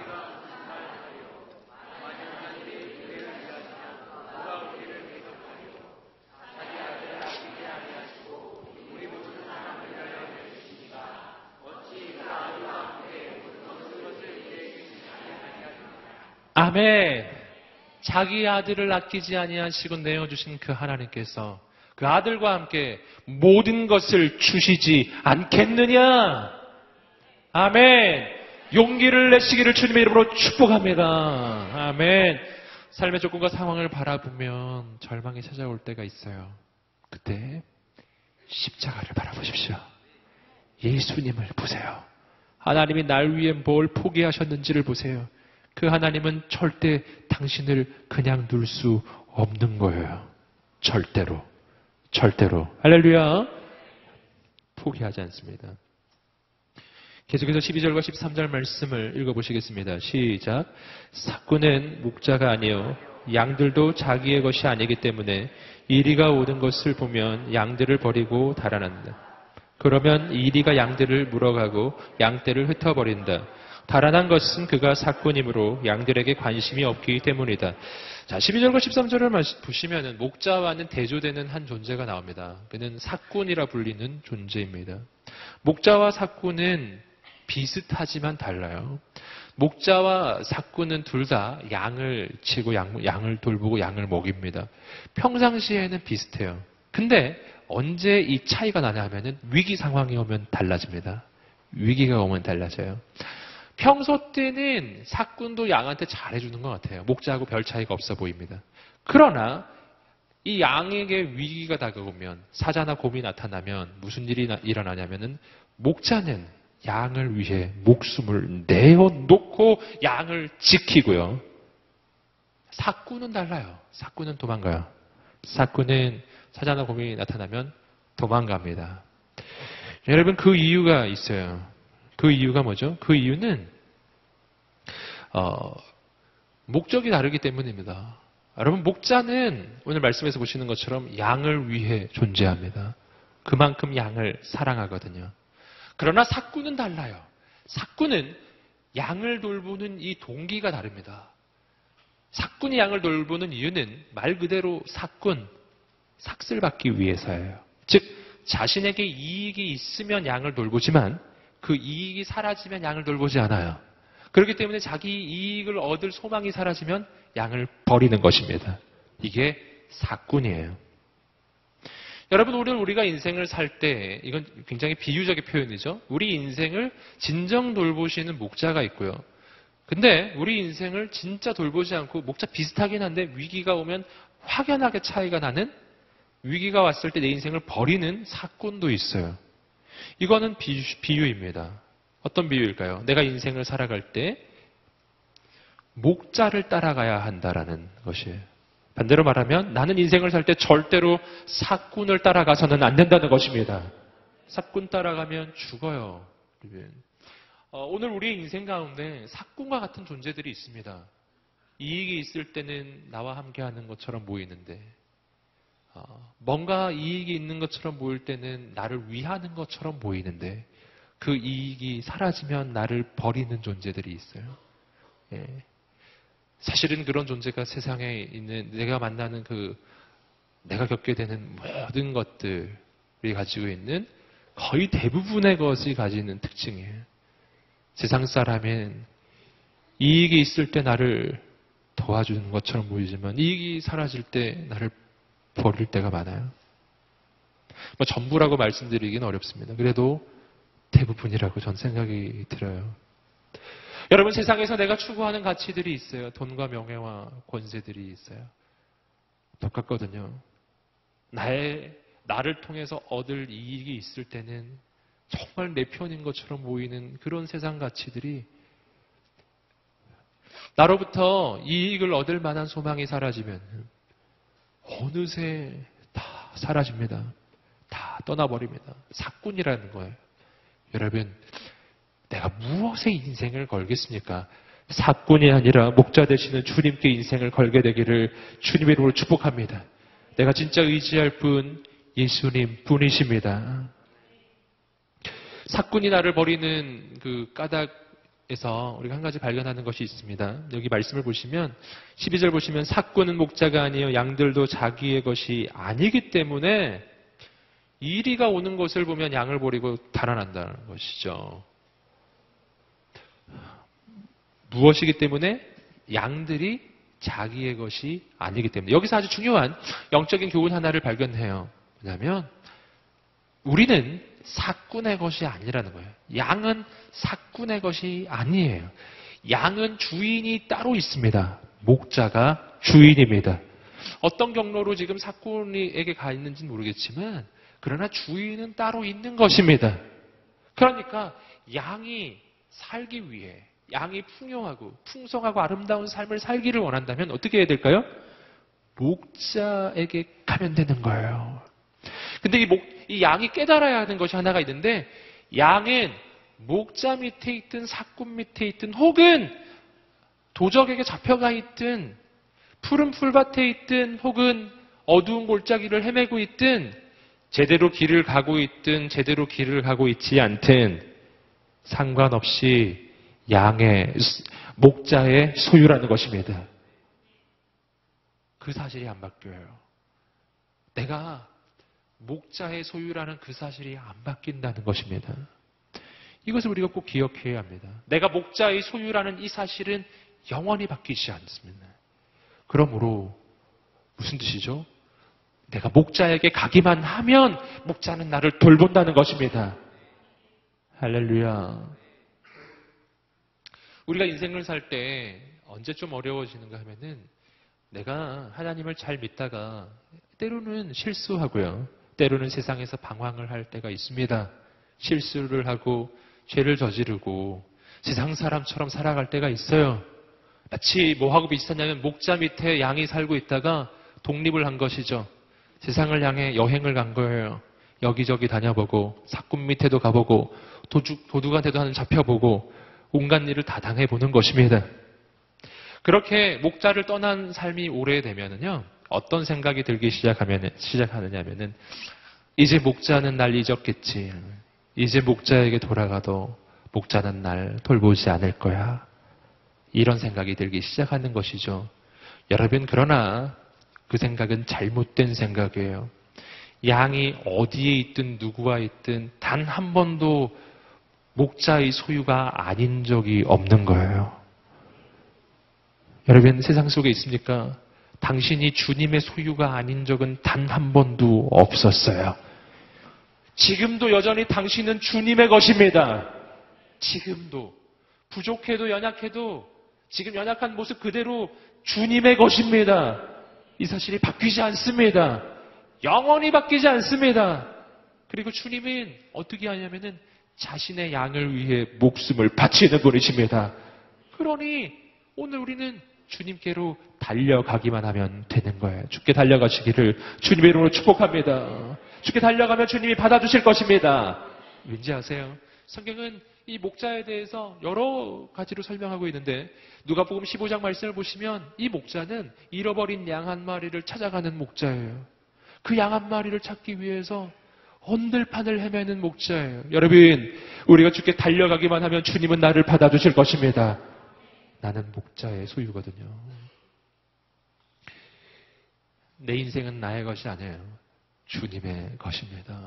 아멘. 자기 아들을 아끼지 아니하시고 내어주신 그 하나님께서 그 아들과 함께 모든 것을 주시지 않겠느냐? 아멘. 용기를 내시기를 주님의 이름으로 축복합니다. 아멘. 삶의 조건과 상황을 바라보면 절망이 찾아올 때가 있어요. 그때 십자가를 바라보십시오. 예수님을 보세요. 하나님이 날 위해 뭘 포기하셨는지를 보세요. 그 하나님은 절대 당신을 그냥 둘 수 없는 거예요. 절대로. 절대로. 할렐루야. 포기하지 않습니다. 계속해서 12절과 13절 말씀을 읽어보시겠습니다. 시작. 삭구는 목자가 아니요 양들도 자기의 것이 아니기 때문에 이리가 오는 것을 보면 양들을 버리고 달아난다. 그러면 이리가 양들을 물어가고 양떼를 흩어버린다. 달아난 것은 그가 삭군이므로 양들에게 관심이 없기 때문이다. 자, 12절과 13절을 보시면은 목자와는 대조되는 한 존재가 나옵니다. 그는 삭군이라 불리는 존재입니다. 목자와 삭군은 비슷하지만 달라요. 목자와 삭군은 둘 다 양을 치고 양을 돌보고 양을 먹입니다. 평상시에는 비슷해요. 근데 언제 이 차이가 나냐 하면은 위기 상황이 오면 달라집니다. 위기가 오면 달라져요. 평소 때는 삭군도 양한테 잘해주는 것 같아요. 목자하고 별 차이가 없어 보입니다. 그러나 이 양에게 위기가 다가오면, 사자나 곰이 나타나면 무슨 일이 일어나냐면은 목자는 양을 위해 목숨을 내어놓고 양을 지키고요. 삭군은 달라요. 삭군은 도망가요. 삭군은 사자나 곰이 나타나면 도망갑니다. 여러분, 그 이유가 있어요. 그 이유가 뭐죠? 그 이유는 목적이 다르기 때문입니다. 여러분, 목자는 오늘 말씀에서 보시는 것처럼 양을 위해 존재합니다. 그만큼 양을 사랑하거든요. 그러나 삭군은 달라요. 삭군은 양을 돌보는 이 동기가 다릅니다. 삭군이 양을 돌보는 이유는 말 그대로 삭슬 받기 위해서예요. 즉, 자신에게 이익이 있으면 양을 돌보지만 그 이익이 사라지면 양을 돌보지 않아요. 그렇기 때문에 자기 이익을 얻을 소망이 사라지면 양을 버리는 것입니다. 이게 삭군이에요. 여러분, 오늘 우리가 인생을 살 때, 이건 굉장히 비유적인 표현이죠. 우리 인생을 진정 돌보시는 목자가 있고요. 근데 우리 인생을 진짜 돌보지 않고 목자 비슷하긴 한데 위기가 오면 확연하게 차이가 나는, 위기가 왔을 때 내 인생을 버리는 삭군도 있어요. 이거는 비유입니다. 어떤 비유일까요? 내가 인생을 살아갈 때 목자를 따라가야 한다라는 것이에요. 반대로 말하면 나는 인생을 살 때 절대로 삭군을 따라가서는 안 된다는 것입니다. 삭군 따라가면 죽어요. 오늘 우리의 인생 가운데 삭군과 같은 존재들이 있습니다. 이익이 있을 때는 나와 함께하는 것처럼 보이는데 뭔가 이익이 있는 것처럼 보일 때는 나를 위하는 것처럼 보이는데 그 이익이 사라지면 나를 버리는 존재들이 있어요. 예. 사실은 그런 존재가 세상에 있는 내가 만나는 내가 겪게 되는 모든 것들이 가지고 있는 거의 대부분의 것이 가지는 특징이에요. 세상 사람은 이익이 있을 때 나를 도와주는 것처럼 보이지만 이익이 사라질 때 나를 버릴 때가 많아요. 전부라고 말씀드리기는 어렵습니다. 그래도 대부분이라고 전 생각이 들어요. 여러분, 세상에서 내가 추구하는 가치들이 있어요. 돈과 명예와 권세들이 있어요. 똑같거든요. 나를 통해서 얻을 이익이 있을 때는 정말 내 편인 것처럼 보이는 그런 세상 가치들이 나로부터 이익을 얻을 만한 소망이 사라지면 어느새 다 사라집니다. 다 떠나버립니다. 삭군이라는 거예요. 여러분, 내가 무엇에 인생을 걸겠습니까? 삭군이 아니라 목자 되시는 주님께 인생을 걸게 되기를 주님의 이름으로 축복합니다. 내가 진짜 의지할 분 예수님 뿐이십니다. 삭군이 나를 버리는 그 까닭에서 우리가 한 가지 발견하는 것이 있습니다. 여기 말씀을 보시면 12절 보시면 삭군은 목자가 아니요 양들도 자기의 것이 아니기 때문에 이리가 오는 것을 보면 양을 버리고 달아난다는 것이죠. 무엇이기 때문에? 양들이 자기의 것이 아니기 때문에. 여기서 아주 중요한 영적인 교훈 하나를 발견해요. 뭐냐면 우리는 삭군의 것이 아니라는 거예요. 양은 삭군의 것이 아니에요. 양은 주인이 따로 있습니다. 목자가 주인입니다. 어떤 경로로 지금 삭군에게 가 있는지는 모르겠지만 그러나 주인은 따로 있는 것입니다. 그러니까 양이 살기 위해 양이 풍요하고 풍성하고 아름다운 삶을 살기를 원한다면 어떻게 해야 될까요? 목자에게 가면 되는 거예요. 근데 이 양이 깨달아야 하는 것이 하나가 있는데 양은 목자 밑에 있든 삭군 밑에 있든 혹은 도적에게 잡혀가 있든 푸른 풀밭에 있든 혹은 어두운 골짜기를 헤매고 있든 제대로 길을 가고 있든 제대로 길을 가고 있지 않든 상관없이 목자의 소유라는 것입니다. 그 사실이 안 바뀌어요. 내가 목자의 소유라는 그 사실이 안 바뀐다는 것입니다. 이것을 우리가 꼭 기억해야 합니다. 내가 목자의 소유라는 이 사실은 영원히 바뀌지 않습니다. 그러므로 무슨 뜻이죠? 내가 목자에게 가기만 하면 목자는 나를 돌본다는 것입니다. 할렐루야. 우리가 인생을 살 때 언제 좀 어려워지는가 하면은 내가 하나님을 잘 믿다가 때로는 실수하고요. 때로는 세상에서 방황을 할 때가 있습니다. 실수를 하고 죄를 저지르고 세상 사람처럼 살아갈 때가 있어요. 마치 뭐하고 비슷하냐면 목자 밑에 양이 살고 있다가 독립을 한 것이죠. 세상을 향해 여행을 간 거예요. 여기저기 다녀보고 사꾼 밑에도 가보고 도둑한테도 하는 잡혀보고 온갖 일을 다 당해보는 것입니다. 그렇게 목자를 떠난 삶이 오래되면은요, 어떤 생각이 들기 시작하느냐면은, 이제 목자는 날 잊었겠지. 이제 목자에게 돌아가도 목자는 날 돌보지 않을 거야. 이런 생각이 들기 시작하는 것이죠. 여러분, 그러나 그 생각은 잘못된 생각이에요. 양이 어디에 있든 누구와 있든 단 한 번도 목자의 소유가 아닌 적이 없는 거예요. 여러분, 세상 속에 있습니까? 당신이 주님의 소유가 아닌 적은 단 한 번도 없었어요. 지금도 여전히 당신은 주님의 것입니다. 지금도. 부족해도 연약해도 지금 연약한 모습 그대로 주님의 것입니다. 이 사실이 바뀌지 않습니다. 영원히 바뀌지 않습니다. 그리고 주님은 어떻게 하냐면은 자신의 양을 위해 목숨을 바치는 분이십니다. 그러니 오늘 우리는 주님께로 달려가기만 하면 되는 거예요. 주께 달려가시기를 주님의 이름으로 축복합니다. 주께 달려가면 주님이 받아주실 것입니다. 왠지 아세요? 성경은 이 목자에 대해서 여러 가지로 설명하고 있는데 누가복음 15장 말씀을 보시면 이 목자는 잃어버린 양 한 마리를 찾아가는 목자예요. 그 양 한 마리를 찾기 위해서 언들판을 헤매는 목자예요. 여러분, 우리가 주께 달려가기만 하면 주님은 나를 받아주실 것입니다. 나는 목자의 소유거든요. 내 인생은 나의 것이 아니에요. 주님의 것입니다.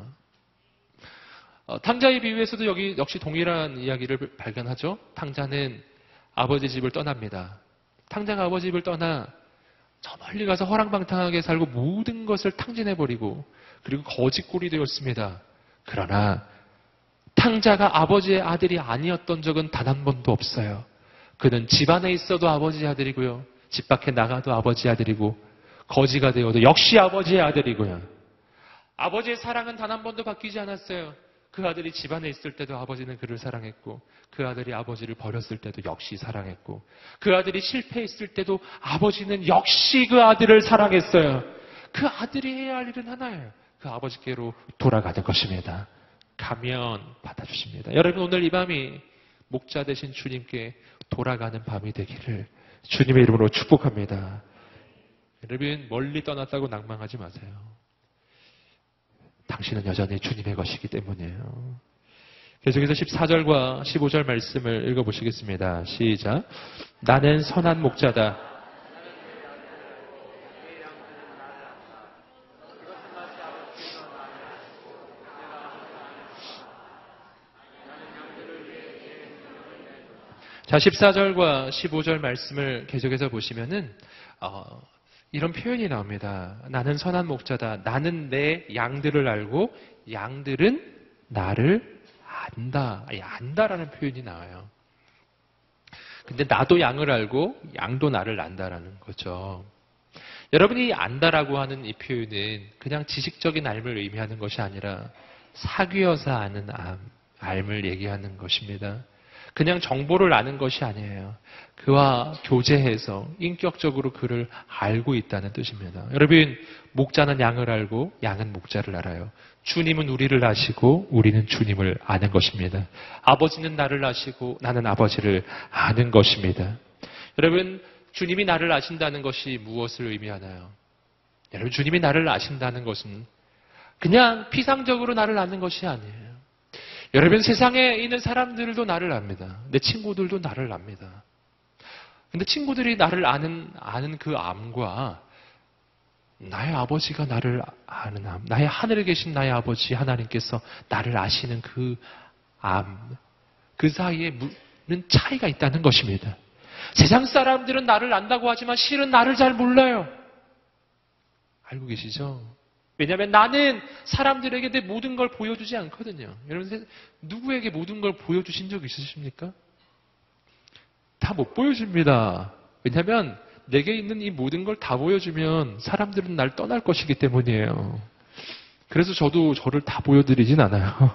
탕자의 비유에서도 여기 역시 동일한 이야기를 발견하죠. 탕자는 아버지 집을 떠납니다. 탕자가 아버지 집을 떠나 저 멀리 가서 허랑방탕하게 살고 모든 것을 탕진해버리고 그리고 거짓골이 되었습니다. 그러나 탕자가 아버지의 아들이 아니었던 적은 단 한 번도 없어요. 그는 집 안에 있어도 아버지의 아들이고요. 집 밖에 나가도 아버지의 아들이고 거지가 되어도 역시 아버지의 아들이고요. 아버지의 사랑은 단 한 번도 바뀌지 않았어요. 그 아들이 집 안에 있을 때도 아버지는 그를 사랑했고 그 아들이 아버지를 버렸을 때도 역시 사랑했고 그 아들이 실패했을 때도 아버지는 역시 그 아들을 사랑했어요. 그 아들이 해야 할 일은 하나예요. 그 아버지께로 돌아가는 것입니다. 가면 받아주십니다. 여러분, 오늘 이 밤이 목자 되신 주님께 돌아가는 밤이 되기를 주님의 이름으로 축복합니다. 여러분, 멀리 떠났다고 낭망하지 마세요. 당신은 여전히 주님의 것이기 때문이에요. 계속해서 14절과 15절 말씀을 읽어보시겠습니다. 시작. 나는 선한 목자다. 자, 14절과 15절 말씀을 계속해서 보시면은 이런 표현이 나옵니다. 나는 선한 목자다. 나는 내 양들을 알고 양들은 나를 안다. 안다라는 표현이 나와요. 근데 나도 양을 알고 양도 나를 안다라는 거죠. 여러분이 안다라고 하는 이 표현은 그냥 지식적인 알을 의미하는 것이 아니라 사귀어서 아는 알을 얘기하는 것입니다. 그냥 정보를 아는 것이 아니에요. 그와 교제해서 인격적으로 그를 알고 있다는 뜻입니다. 여러분, 목자는 양을 알고 양은 목자를 알아요. 주님은 우리를 아시고 우리는 주님을 아는 것입니다. 아버지는 나를 아시고 나는 아버지를 아는 것입니다. 여러분, 주님이 나를 아신다는 것이 무엇을 의미하나요? 여러분, 주님이 나를 아신다는 것은 그냥 피상적으로 나를 아는 것이 아니에요. 여러분, 세상에 있는 사람들도 나를 압니다. 내 친구들도 나를 압니다. 근데 친구들이 나를 아는 그 암과 나의 아버지가 나를 아는 암, 나의 하늘에 계신 나의 아버지 하나님께서 나를 아시는 그 암, 그 사이에는 차이가 있다는 것입니다. 세상 사람들은 나를 안다고 하지만 실은 나를 잘 몰라요. 알고 계시죠? 왜냐하면 나는 사람들에게 내 모든 걸 보여주지 않거든요. 여러분, 누구에게 모든 걸 보여주신 적 있으십니까? 다 못 보여줍니다. 왜냐하면 내게 있는 이 모든 걸 다 보여주면 사람들은 날 떠날 것이기 때문이에요. 그래서 저도 저를 다 보여드리진 않아요.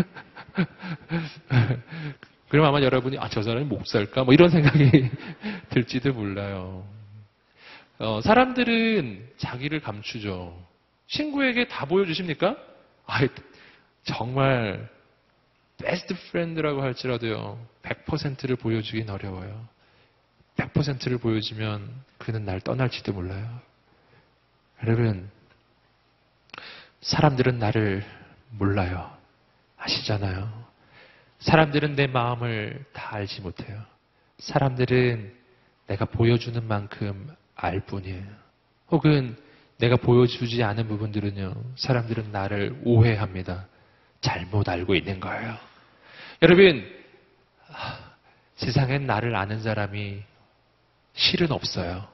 그럼 아마 여러분이 저 사람이 목사일까? 뭐 이런 생각이 들지도 몰라요. 사람들은 자기를 감추죠. 친구에게 다 보여주십니까? 정말 베스트 프렌드라고 할지라도요. 100%를 보여주긴 어려워요. 100%를 보여주면 그는 날 떠날지도 몰라요. 여러분, 사람들은 나를 몰라요. 아시잖아요. 사람들은 내 마음을 다 알지 못해요. 사람들은 내가 보여주는 만큼 알 뿐이에요. 혹은 내가 보여주지 않은 부분들은요, 사람들은 나를 오해합니다. 잘못 알고 있는 거예요. 여러분, 세상엔 나를 아는 사람이 실은 없어요.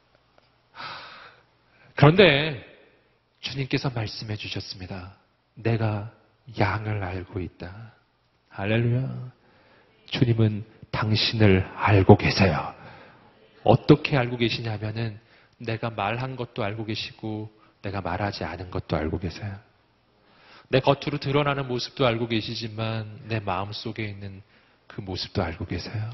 그런데 주님께서 말씀해 주셨습니다. 내가 양을 알고 있다. 할렐루야. 주님은 당신을 알고 계세요. 어떻게 알고 계시냐면은 내가 말한 것도 알고 계시고 내가 말하지 않은 것도 알고 계세요. 내 겉으로 드러나는 모습도 알고 계시지만 내 마음 속에 있는 그 모습도 알고 계세요.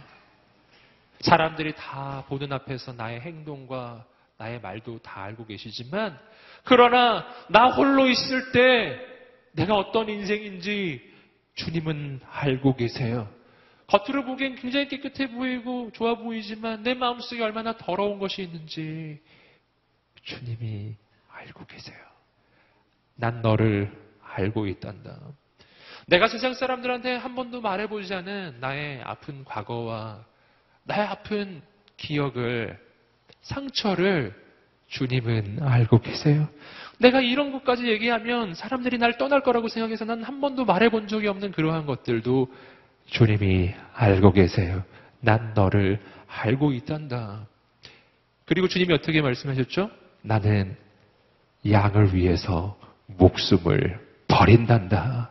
사람들이 다 보는 앞에서 나의 행동과 나의 말도 다 알고 계시지만 그러나 나 홀로 있을 때 내가 어떤 인생인지 주님은 알고 계세요. 겉으로 보기엔 굉장히 깨끗해 보이고 좋아 보이지만 내 마음속에 얼마나 더러운 것이 있는지 주님이 알고 계세요. 난 너를 알고 있단다. 내가 세상 사람들한테 한 번도 말해보지 않은 나의 아픈 과거와 나의 아픈 기억을, 상처를 주님은 알고 계세요. 내가 이런 것까지 얘기하면 사람들이 날 떠날 거라고 생각해서 난 한 번도 말해본 적이 없는 그러한 것들도 주님이 알고 계세요. 난 너를 알고 있단다. 그리고 주님이 어떻게 말씀하셨죠? 나는 양을 위해서 목숨을 버린단다.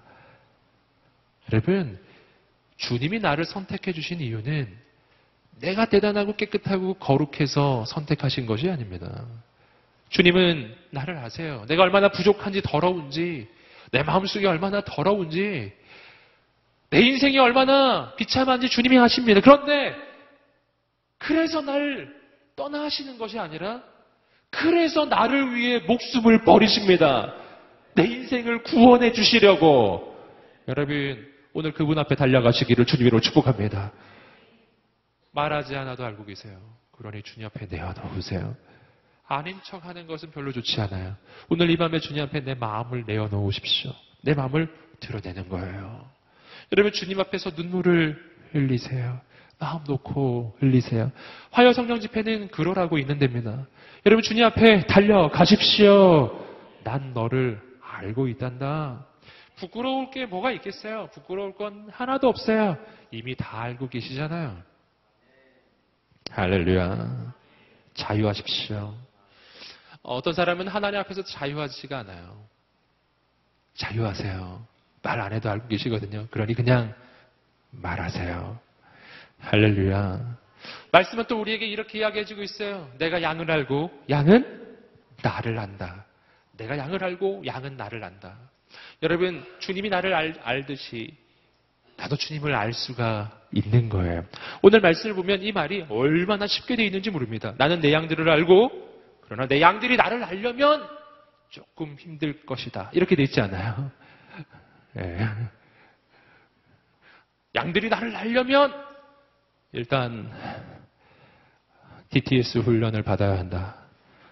여러분, 주님이 나를 선택해 주신 이유는 내가 대단하고 깨끗하고 거룩해서 선택하신 것이 아닙니다. 주님은 나를 아세요. 내가 얼마나 부족한지 더러운지, 내 마음속이 얼마나 더러운지, 내 인생이 얼마나 비참한지 주님이 아십니다. 그런데 그래서 나를 떠나시는 것이 아니라 그래서 나를 위해 목숨을 버리십니다. 내 인생을 구원해 주시려고. 여러분, 오늘 그분 앞에 달려가시기를 주님으로 축복합니다. 말하지 않아도 알고 계세요. 그러니 주님 앞에 내어놓으세요. 아닌 척 하는 것은 별로 좋지 않아요. 오늘 이 밤에 주님 앞에 내 마음을 내어놓으십시오. 내 마음을 드러내는 거예요. 여러분, 주님 앞에서 눈물을 흘리세요. 마음 놓고 흘리세요. 화요 성령 집회는 그러라고 있는 데입니다. 여러분, 주님 앞에 달려가십시오. 난 너를 알고 있단다. 부끄러울 게 뭐가 있겠어요? 부끄러울 건 하나도 없어요. 이미 다 알고 계시잖아요. 할렐루야. 자유하십시오. 어떤 사람은 하나님 앞에서 자유하지가 않아요. 자유하세요. 말 안 해도 알고 계시거든요. 그러니 그냥 말하세요. 할렐루야. 말씀은 또 우리에게 이렇게 이야기해주고 있어요. 내가 양을 알고 양은 나를 안다. 내가 양을 알고 양은 나를 안다. 여러분, 주님이 나를 알듯이 나도 주님을 알 수가 있는 거예요. 오늘 말씀을 보면 이 말이 얼마나 쉽게 되어 있는지 모릅니다. 나는 내 양들을 알고 그러나 내 양들이 나를 알려면 조금 힘들 것이다. 이렇게 되어 있지 않아요? 네. 양들이 나를 알려면 일단 DTS 훈련을 받아야 한다.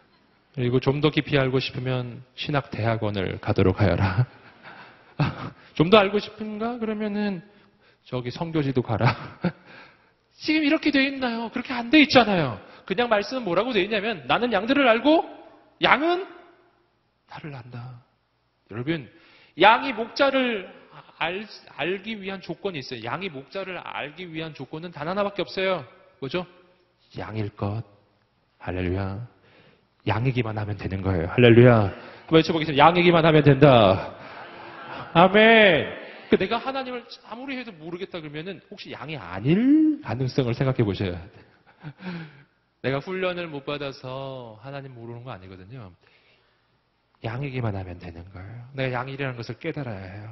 그리고 좀 더 깊이 알고 싶으면 신학대학원을 가도록 하여라. 좀 더 알고 싶은가? 그러면은 저기 성교지도 가라. 지금 이렇게 돼 있나요? 그렇게 안 돼 있잖아요. 그냥 말씀은 뭐라고 돼 있냐면 나는 양들을 알고 양은 나를 안다. 여러분, 양이 목자를 알기 위한 조건이 있어요. 양이 목자를 알기 위한 조건은 단 하나밖에 없어요. 뭐죠? 양일 것. 할렐루야. 양이기만 하면 되는 거예요. 할렐루야. 한번 외쳐보겠습니다. 양이기만 하면 된다. 아멘. 내가 하나님을 아무리 해도 모르겠다 그러면은 혹시 양이 아닐 가능성을 생각해 보셔야 돼요. 내가 훈련을 못 받아서 하나님 모르는 거 아니거든요. 양이기만 하면 되는 거예요. 내가 양이라는 것을 깨달아야 해요.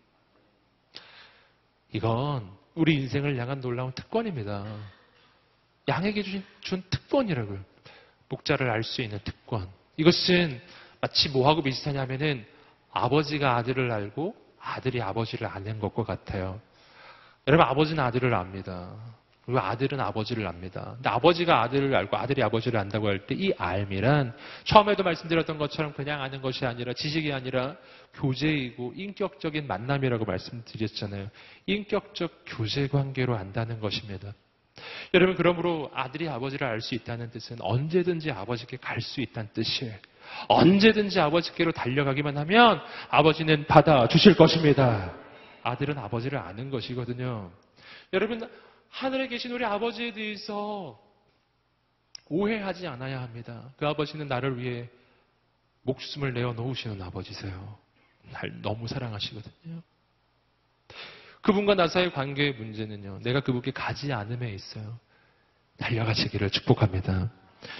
이건 우리 인생을 향한 놀라운 특권입니다. 양에게 준 특권이라고요. 목자를 알 수 있는 특권. 이것은 마치 뭐하고 비슷하냐면은 아버지가 아들을 알고 아들이 아버지를 아는 것과 같아요. 여러분, 아버지는 아들을 압니다. 그리고 아들은 아버지를 압니다. 근데 아버지가 아들을 알고 아들이 아버지를 안다고 할 때 이 알미란 처음에도 말씀드렸던 것처럼 그냥 아는 것이 아니라 지식이 아니라 교제이고 인격적인 만남이라고 말씀드렸잖아요. 인격적 교제 관계로 안다는 것입니다. 여러분, 그러므로 아들이 아버지를 알 수 있다는 뜻은 언제든지 아버지께 갈 수 있다는 뜻이에요. 언제든지 아버지께로 달려가기만 하면 아버지는 받아주실 것입니다. 아들은 아버지를 아는 것이거든요. 여러분, 하늘에 계신 우리 아버지에 대해서 오해하지 않아야 합니다. 그 아버지는 나를 위해 목숨을 내어 놓으시는 아버지세요. 날 너무 사랑하시거든요. 그분과 나 사이의 관계의 문제는요, 내가 그분께 가지 않음에 있어요. 달려가시기를 축복합니다.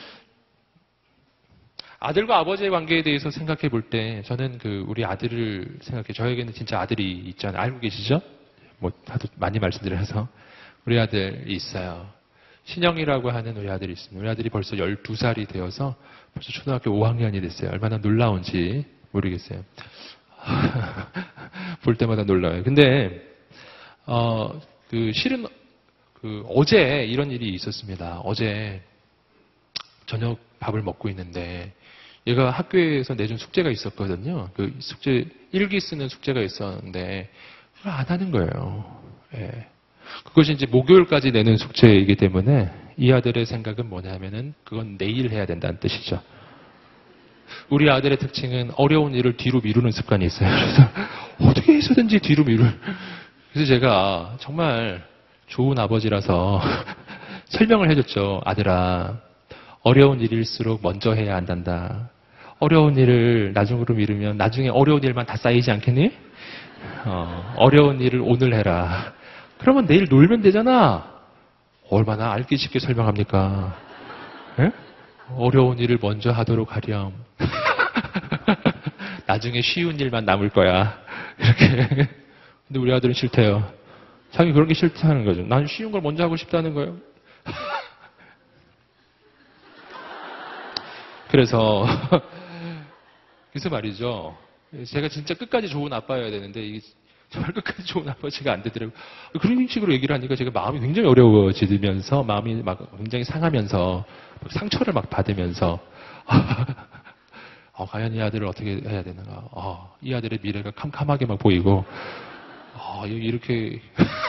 아들과 아버지의 관계에 대해서 생각해 볼 때, 저는 우리 아들을 생각해, 저에게는 진짜 아들이 있잖아요. 알고 계시죠? 하도 많이 말씀드려서. 우리 아들이 있어요. 신영이라고 하는 우리 아들이 있습니다. 우리 아들이 벌써 12살이 되어서 벌써 초등학교 5학년이 됐어요. 얼마나 놀라운지 모르겠어요. 볼 때마다 놀라워요. 근데, 실은, 어제 이런 일이 있었습니다. 어제 저녁 밥을 먹고 있는데, 얘가 학교에서 내준 숙제가 있었거든요. 그 숙제, 일기 쓰는 숙제가 있었는데, 그걸 안 하는 거예요. 예. 그것이 이제 목요일까지 내는 숙제이기 때문에 이 아들의 생각은 뭐냐면은 그건 내일 해야 된다는 뜻이죠. 우리 아들의 특징은 어려운 일을 뒤로 미루는 습관이 있어요. 그래서 어떻게 해서든지 뒤로 그래서 제가 정말 좋은 아버지라서 설명을 해줬죠. 아들아, 어려운 일일수록 먼저 해야 한단다. 어려운 일을 나중으로 미루면 나중에 어려운 일만 다 쌓이지 않겠니? 어려운 일을 오늘 해라. 그러면 내일 놀면 되잖아. 얼마나 알기 쉽게 설명합니까? 에? 어려운 일을 먼저 하도록 하렴. 나중에 쉬운 일만 남을 거야. 이렇게. 근데 우리 아들은 싫대요. 자기 그런 게 싫다는 거죠. 난 쉬운 걸 먼저 하고 싶다는 거예요. 그래서 말이죠. 제가 진짜 끝까지 좋은 아빠여야 되는데 이게 정말 끝까지 좋은 아버지가 안 되더라고요. 그런 식으로 얘기를 하니까 제가 마음이 굉장히 어려워지면서 마음이 막 굉장히 상하면서 상처를 막 받으면서 과연 이 아들을 어떻게 해야 되는가. 이 아들의 미래가 캄캄하게 막 보이고 이렇게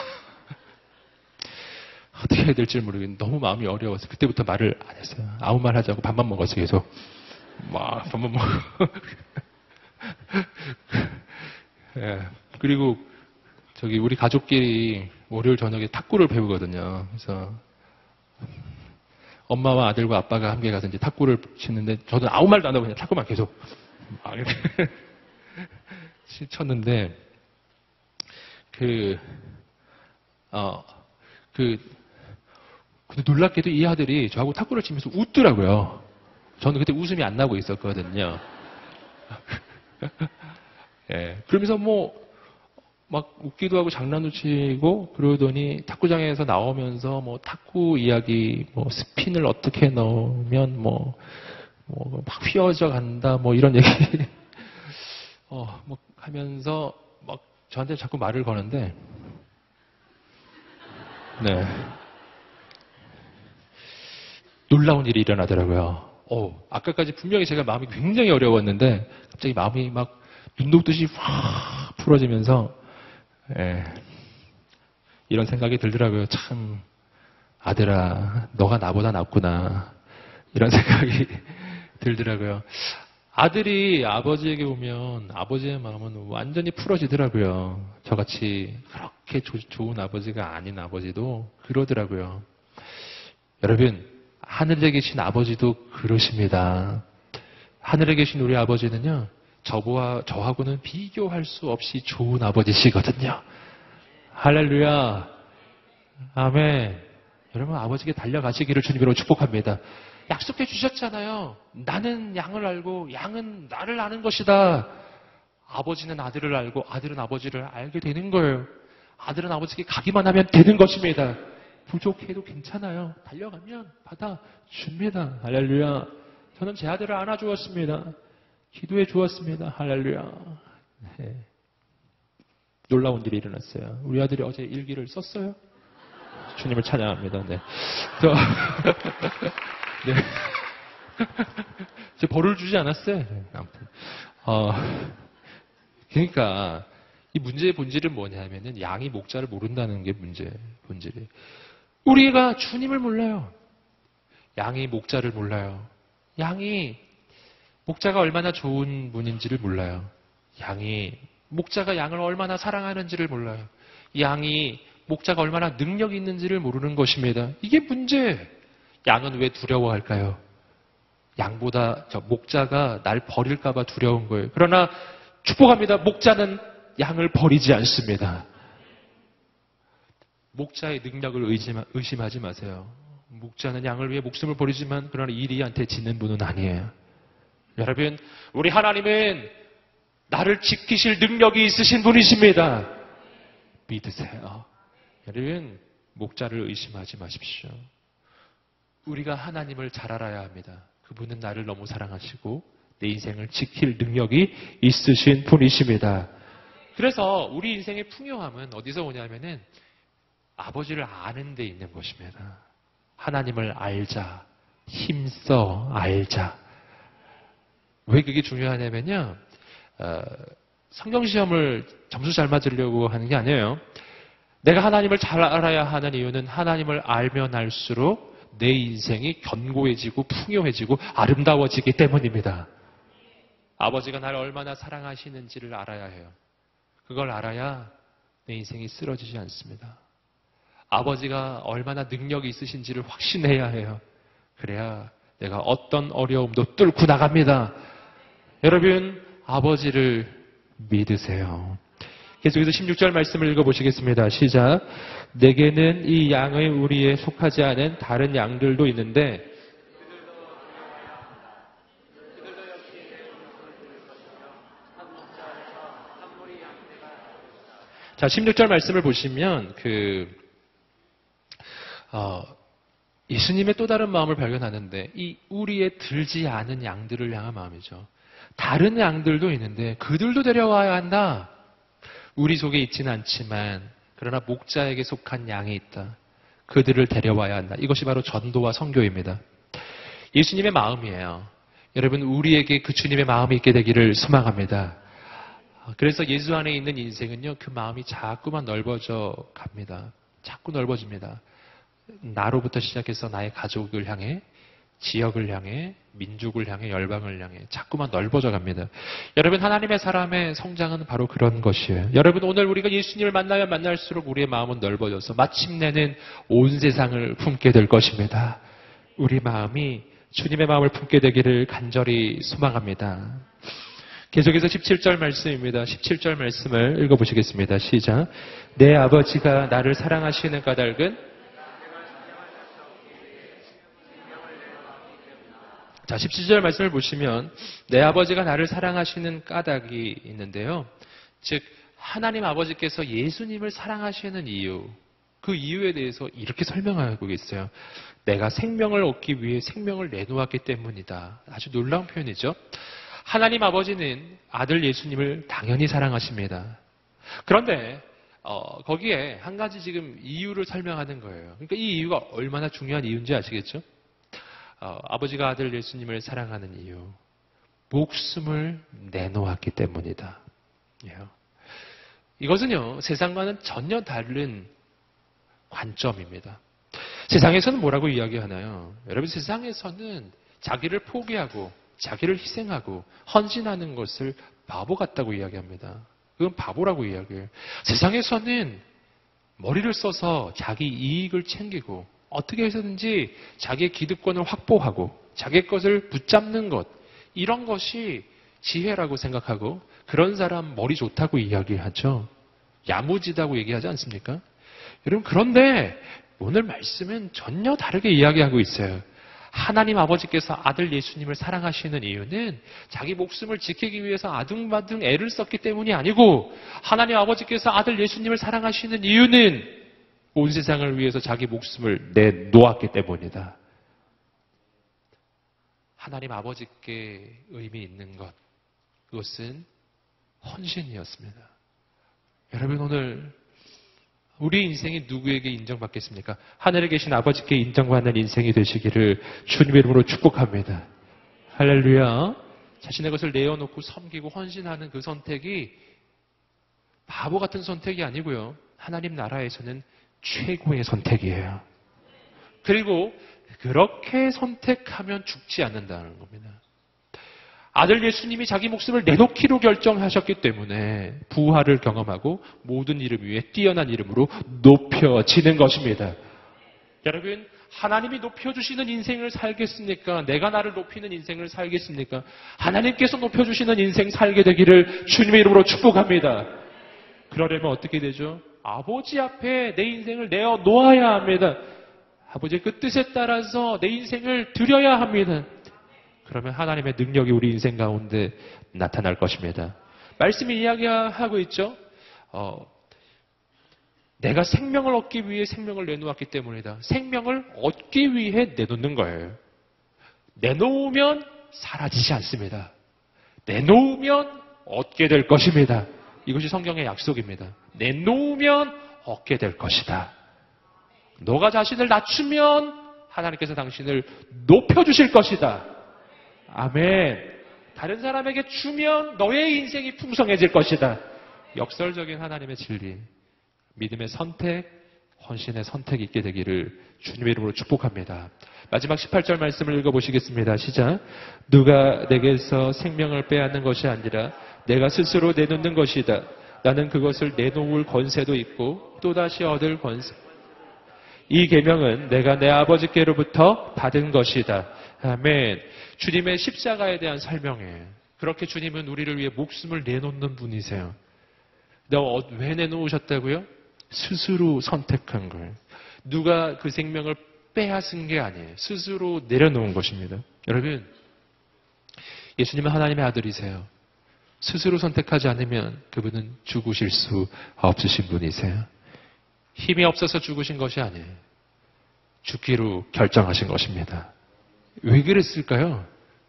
어떻게 해야 될지 모르겠는데 너무 마음이 어려워서 그때부터 말을 안 했어요. 아무 말 하지 않고 밥만 먹었어요. 계속 막 밥만 먹고 예. 그리고 우리 가족끼리 월요일 저녁에 탁구를 배우거든요. 그래서 엄마와 아들과 아빠가 함께 가서 이제 탁구를 치는데 저도 아무 말도 안 하고 그냥 탁구만 계속 막 이렇게 쳤는데 근데 놀랍게도 이 아들이 저하고 탁구를 치면서 웃더라고요. 저는 그때 웃음이 안 나고 있었거든요. 예. 그러면서 막 웃기도 하고 장난도 치고 그러더니 탁구장에서 나오면서 탁구 이야기, 스핀을 어떻게 넣으면 막 휘어져 간다, 이런 얘기, 하면서 막 저한테 자꾸 말을 거는데, 네. 놀라운 일이 일어나더라고요. 아까까지 분명히 제가 마음이 굉장히 어려웠는데, 갑자기 마음이 막 눈 녹듯이 확 풀어지면서 예, 이런 생각이 들더라고요. 참, 아들아, 너가 나보다 낫구나. 이런 생각이 들더라고요. 아들이 아버지에게 오면 아버지의 마음은 완전히 풀어지더라고요. 저같이 그렇게 좋은 아버지가 아닌 아버지도 그러더라고요. 여러분, 하늘에 계신 아버지도 그러십니다. 하늘에 계신 우리 아버지는요, 저하고는 비교할 수 없이 좋은 아버지시거든요. 할렐루야. 아멘. 여러분, 아버지께 달려가시기를 주님으로 축복합니다. 약속해 주셨잖아요. 나는 양을 알고 양은 나를 아는 것이다. 아버지는 아들을 알고 아들은 아버지를 알게 되는 거예요. 아들은 아버지께 가기만 하면 되는 것입니다. 부족해도 괜찮아요. 달려가면 받아줍니다. 할렐루야. 저는 제 아들을 안아주었습니다. 기도해 주었습니다. 할렐루야. 네. 놀라운 일이 일어났어요. 우리 아들이 어제 일기를 썼어요. 주님을 찬양합니다. 네. 네. 제 벌을 주지 않았어요. 네, 아무튼. 그러니까, 이 문제의 본질은 뭐냐면은, 양이 목자를 모른다는 게 본질이에요. 우리가 주님을 몰라요. 양이 목자를 몰라요. 양이 목자가 얼마나 좋은 분인지를 몰라요. 목자가 양을 얼마나 사랑하는지를 몰라요. 양이 목자가 얼마나 능력이 있는지를 모르는 것입니다. 이게 문제. 양은 왜 두려워할까요? 목자가 날 버릴까봐 두려운 거예요. 그러나 축복합니다. 목자는 양을 버리지 않습니다. 목자의 능력을 의심하지 마세요. 목자는 양을 위해 목숨을 버리지만 그러나 이리한테 지는 분은 아니에요. 여러분, 우리 하나님은 나를 지키실 능력이 있으신 분이십니다. 믿으세요. 여러분, 목자를 의심하지 마십시오. 우리가 하나님을 잘 알아야 합니다. 그분은 나를 너무 사랑하시고 내 인생을 지킬 능력이 있으신 분이십니다. 그래서 우리 인생의 풍요함은 어디서 오냐면은 아버지를 아는 데 있는 것입니다. 하나님을 알자. 힘써 알자. 왜 그게 중요하냐면요. 성경시험을 점수 잘 맞으려고 하는 게 아니에요. 내가 하나님을 잘 알아야 하는 이유는 하나님을 알면 알수록 내 인생이 견고해지고 풍요해지고 아름다워지기 때문입니다. 아버지가 나를 얼마나 사랑하시는지를 알아야 해요. 그걸 알아야 내 인생이 쓰러지지 않습니다. 아버지가 얼마나 능력이 있으신지를 확신해야 해요. 그래야 내가 어떤 어려움도 뚫고 나갑니다. 여러분, 아버지를 믿으세요. 계속해서 16절 말씀을 읽어보시겠습니다. 시작. 내게는 이 양의 우리에 속하지 않은 다른 양들도 있는데 자, 16절 말씀을 보시면 예수님의 또 다른 마음을 발견하는데 이 우리에 들지 않은 양들을 향한 마음이죠. 다른 양들도 있는데 그들도 데려와야 한다. 우리 속에 있지는 않지만 그러나 목자에게 속한 양이 있다. 그들을 데려와야 한다. 이것이 바로 전도와 선교입니다. 예수님의 마음이에요. 여러분, 우리에게 그 주님의 마음이 있게 되기를 소망합니다. 그래서 예수 안에 있는 인생은요, 그 마음이 자꾸만 넓어져 갑니다. 자꾸 넓어집니다. 나로부터 시작해서 나의 가족을 향해, 지역을 향해, 민족을 향해, 열방을 향해 자꾸만 넓어져 갑니다. 여러분, 하나님의 사람의 성장은 바로 그런 것이에요. 여러분, 오늘 우리가 예수님을 만나면 만날수록 우리의 마음은 넓어져서 마침내는 온 세상을 품게 될 것입니다. 우리 마음이 주님의 마음을 품게 되기를 간절히 소망합니다. 계속해서 17절 말씀입니다. 17절 말씀을 읽어보시겠습니다. 시작. 내 아버지가 나를 사랑하시는 까닭은 자, 17절 말씀을 보시면 내 아버지가 나를 사랑하시는 까닭이 있는데요. 즉 하나님 아버지께서 예수님을 사랑하시는 이유, 그 이유에 대해서 이렇게 설명하고 있어요. 내가 생명을 얻기 위해 생명을 내놓았기 때문이다. 아주 놀라운 표현이죠. 하나님 아버지는 아들 예수님을 당연히 사랑하십니다. 그런데 거기에 한 가지 지금 이유를 설명하는 거예요. 그러니까 이 이유가 얼마나 중요한 이유인지 아시겠죠? 아버지가 아들 예수님을 사랑하는 이유, 목숨을 내놓았기 때문이다. 이것은요, 세상과는 전혀 다른 관점입니다. 세상에서는 뭐라고 이야기하나요? 여러분, 세상에서는 자기를 포기하고 자기를 희생하고 헌신하는 것을 바보 같다고 이야기합니다. 그건 바보라고 이야기해요. 세상에서는 머리를 써서 자기 이익을 챙기고 어떻게 해서든지 자기의 기득권을 확보하고 자기 것을 붙잡는 것, 이런 것이 지혜라고 생각하고 그런 사람 머리 좋다고 이야기하죠. 야무지다고 얘기하지 않습니까? 여러분, 그런데 오늘 말씀은 전혀 다르게 이야기하고 있어요. 하나님 아버지께서 아들 예수님을 사랑하시는 이유는 자기 목숨을 지키기 위해서 아둥바둥 애를 썼기 때문이 아니고, 하나님 아버지께서 아들 예수님을 사랑하시는 이유는 온 세상을 위해서 자기 목숨을 내놓았기 때문이다. 하나님 아버지께 의미 있는 것, 그것은 헌신이었습니다. 여러분, 오늘 우리 인생이 누구에게 인정받겠습니까? 하늘에 계신 아버지께 인정받는 인생이 되시기를 주님의 이름으로 축복합니다. 할렐루야. 자신의 것을 내어놓고 섬기고 헌신하는 그 선택이 바보 같은 선택이 아니고요, 하나님 나라에서는 최고의 선택이에요. 그리고 그렇게 선택하면 죽지 않는다는 겁니다. 아들 예수님이 자기 목숨을 내놓기로 결정하셨기 때문에 부활을 경험하고 모든 이름 위에 뛰어난 이름으로 높여지는 것입니다. 여러분, 하나님이 높여주시는 인생을 살겠습니까? 내가 나를 높이는 인생을 살겠습니까? 하나님께서 높여주시는 인생 살게 되기를 주님의 이름으로 축복합니다. 그러려면 어떻게 되죠? 아버지 앞에 내 인생을 내어놓아야 합니다. 아버지의 그 뜻에 따라서 내 인생을 드려야 합니다. 그러면 하나님의 능력이 우리 인생 가운데 나타날 것입니다. 말씀이 이야기하고 있죠. 내가 생명을 얻기 위해 생명을 내놓았기 때문이다. 생명을 얻기 위해 내놓는 거예요. 내놓으면 사라지지 않습니다. 내놓으면 얻게 될 것입니다. 이것이 성경의 약속입니다. 내놓으면 얻게 될 것이다. 너가 자신을 낮추면 하나님께서 당신을 높여주실 것이다. 아멘. 다른 사람에게 주면 너의 인생이 풍성해질 것이다. 역설적인 하나님의 진리, 믿음의 선택, 헌신의 선택이 있게 되기를 주님의 이름으로 축복합니다. 마지막 18절 말씀을 읽어보시겠습니다. 시작. 누가 내게서 생명을 빼앗는 것이 아니라 내가 스스로 내놓는 것이다. 나는 그것을 내놓을 권세도 있고 또다시 얻을 권세. 이 계명은 내가 내 아버지께로부터 받은 것이다. 아멘. 주님의 십자가에 대한 설명이에요. 그렇게 주님은 우리를 위해 목숨을 내놓는 분이세요. 왜 내놓으셨다고요? 스스로 선택한 거예요. 누가 그 생명을 빼앗은 게 아니에요. 스스로 내려놓은 것입니다. 여러분, 예수님은 하나님의 아들이세요. 스스로 선택하지 않으면 그분은 죽으실 수 없으신 분이세요. 힘이 없어서 죽으신 것이 아니에요. 죽기로 결정하신 것입니다. 왜 그랬을까요?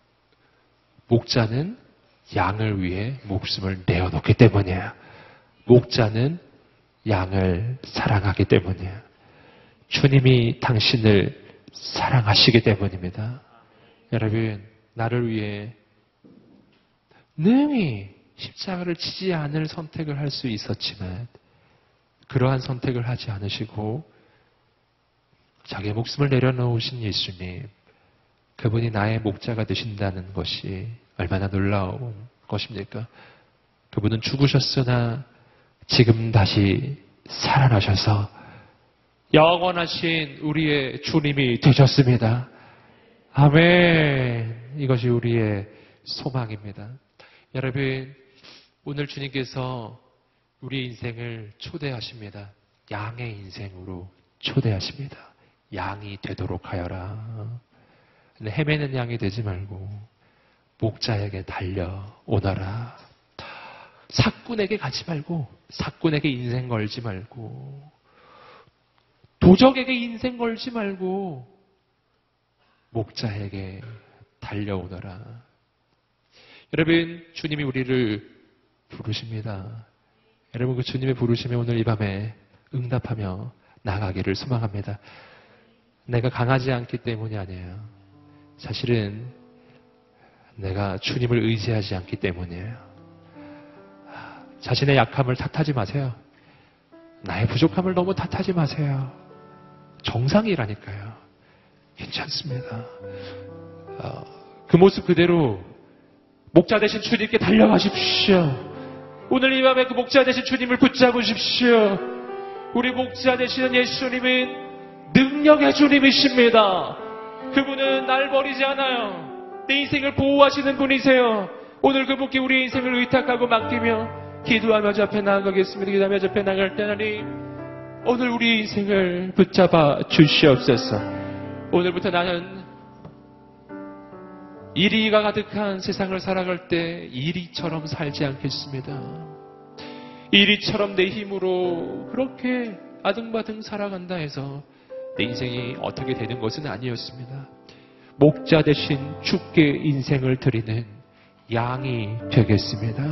목자는 양을 위해 목숨을 내어놓기 때문이에요. 목자는 양을 사랑하기 때문이에요. 주님이 당신을 사랑하시기 때문입니다. 여러분, 나를 위해 능히 십자가를 지지 않을 선택을 할 수 있었지만 그러한 선택을 하지 않으시고 자기의 목숨을 내려놓으신 예수님, 그분이 나의 목자가 되신다는 것이 얼마나 놀라운 것입니까? 그분은 죽으셨으나 지금 다시 살아나셔서 영원하신 우리의 주님이 되셨습니다. 아멘. 이것이 우리의 소망입니다. 여러분, 오늘 주님께서 우리 인생을 초대하십니다. 양의 인생으로 초대하십니다. 양이 되도록 하여라. 헤매는 양이 되지 말고 목자에게 달려오너라. 사꾼에게 가지 말고, 사꾼에게 인생 걸지 말고, 도적에게 인생 걸지 말고 목자에게 달려오너라. 여러분, 주님이 우리를 부르십니다. 여러분, 그 주님의 부르심에 오늘 이 밤에 응답하며 나가기를 소망합니다. 내가 강하지 않기 때문이 아니에요. 사실은 내가 주님을 의지하지 않기 때문이에요. 자신의 약함을 탓하지 마세요. 나의 부족함을 너무 탓하지 마세요. 정상이라니까요. 괜찮습니다. 그 모습 그대로 목자 되신 주님께 달려가십시오. 오늘 이 밤에 그 목자 되신 주님을 붙잡으십시오. 우리 목자 되시는 예수님은 능력의 주님이십니다. 그분은 날 버리지 않아요. 내 인생을 보호하시는 분이세요. 오늘 그분께 우리 인생을 의탁하고 맡기며 기도하며 주 앞에 나아가겠습니다. 기도하며 주 앞에 나갈 때 하나님, 오늘 우리 인생을 붙잡아 주시옵소서. 오늘부터 나는 이리가 가득한 세상을 살아갈 때 이리처럼 살지 않겠습니다. 이리처럼 내 힘으로 그렇게 아등바등 살아간다 해서 내 인생이 어떻게 되는 것은 아니었습니다. 목자 대신 주께 인생을 드리는 양이 되겠습니다.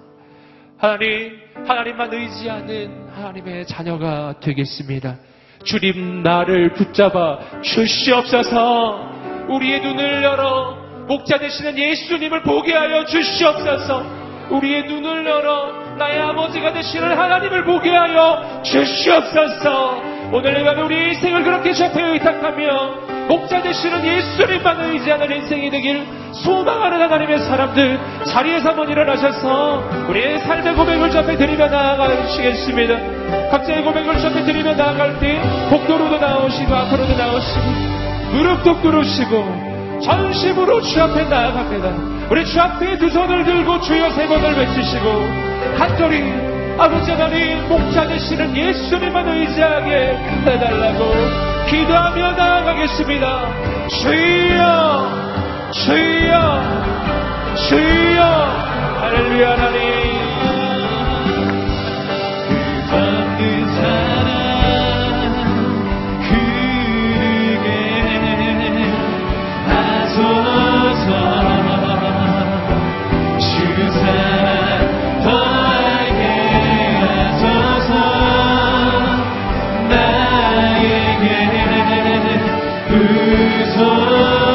하나님만 의지하는 하나님의 자녀가 되겠습니다. 주님 나를 붙잡아 주시옵소서. 우리의 눈을 열어 목자 되시는 예수님을 보게 하여 주시옵소서. 우리의 눈을 열어 나의 아버지가 되시는 하나님을 보게 하여 주시옵소서. 오늘 이 밤에 우리 인생을 그렇게 주 앞에 의탁하며 목자 되시는 예수님만 의지하는 인생이 되길 소망하는 하나님의 사람들, 자리에서 한번 일어나셔서 우리의 삶의 고백을 주 앞에 드리며 나아가시겠습니다. 각자의 고백을 주 앞에 드리며 나아갈 때 복도로도 나오시고 앞으로도 나오시고 무릎도 꿇으시고 전심으로 주 앞에 나아갑니다. 우리 주 앞에 두 손을 들고 주여 세 번을 외치시고 간절히 아버지 하나님 목자 되시는 예수님만 의지하게 해달라고 기도하며 나아가겠습니다. 주여 주여 주여 할렐루야. 하나님 그 받는 사랑 그게 하소서. 주 사랑 더 알게 하소서. 나에게 의소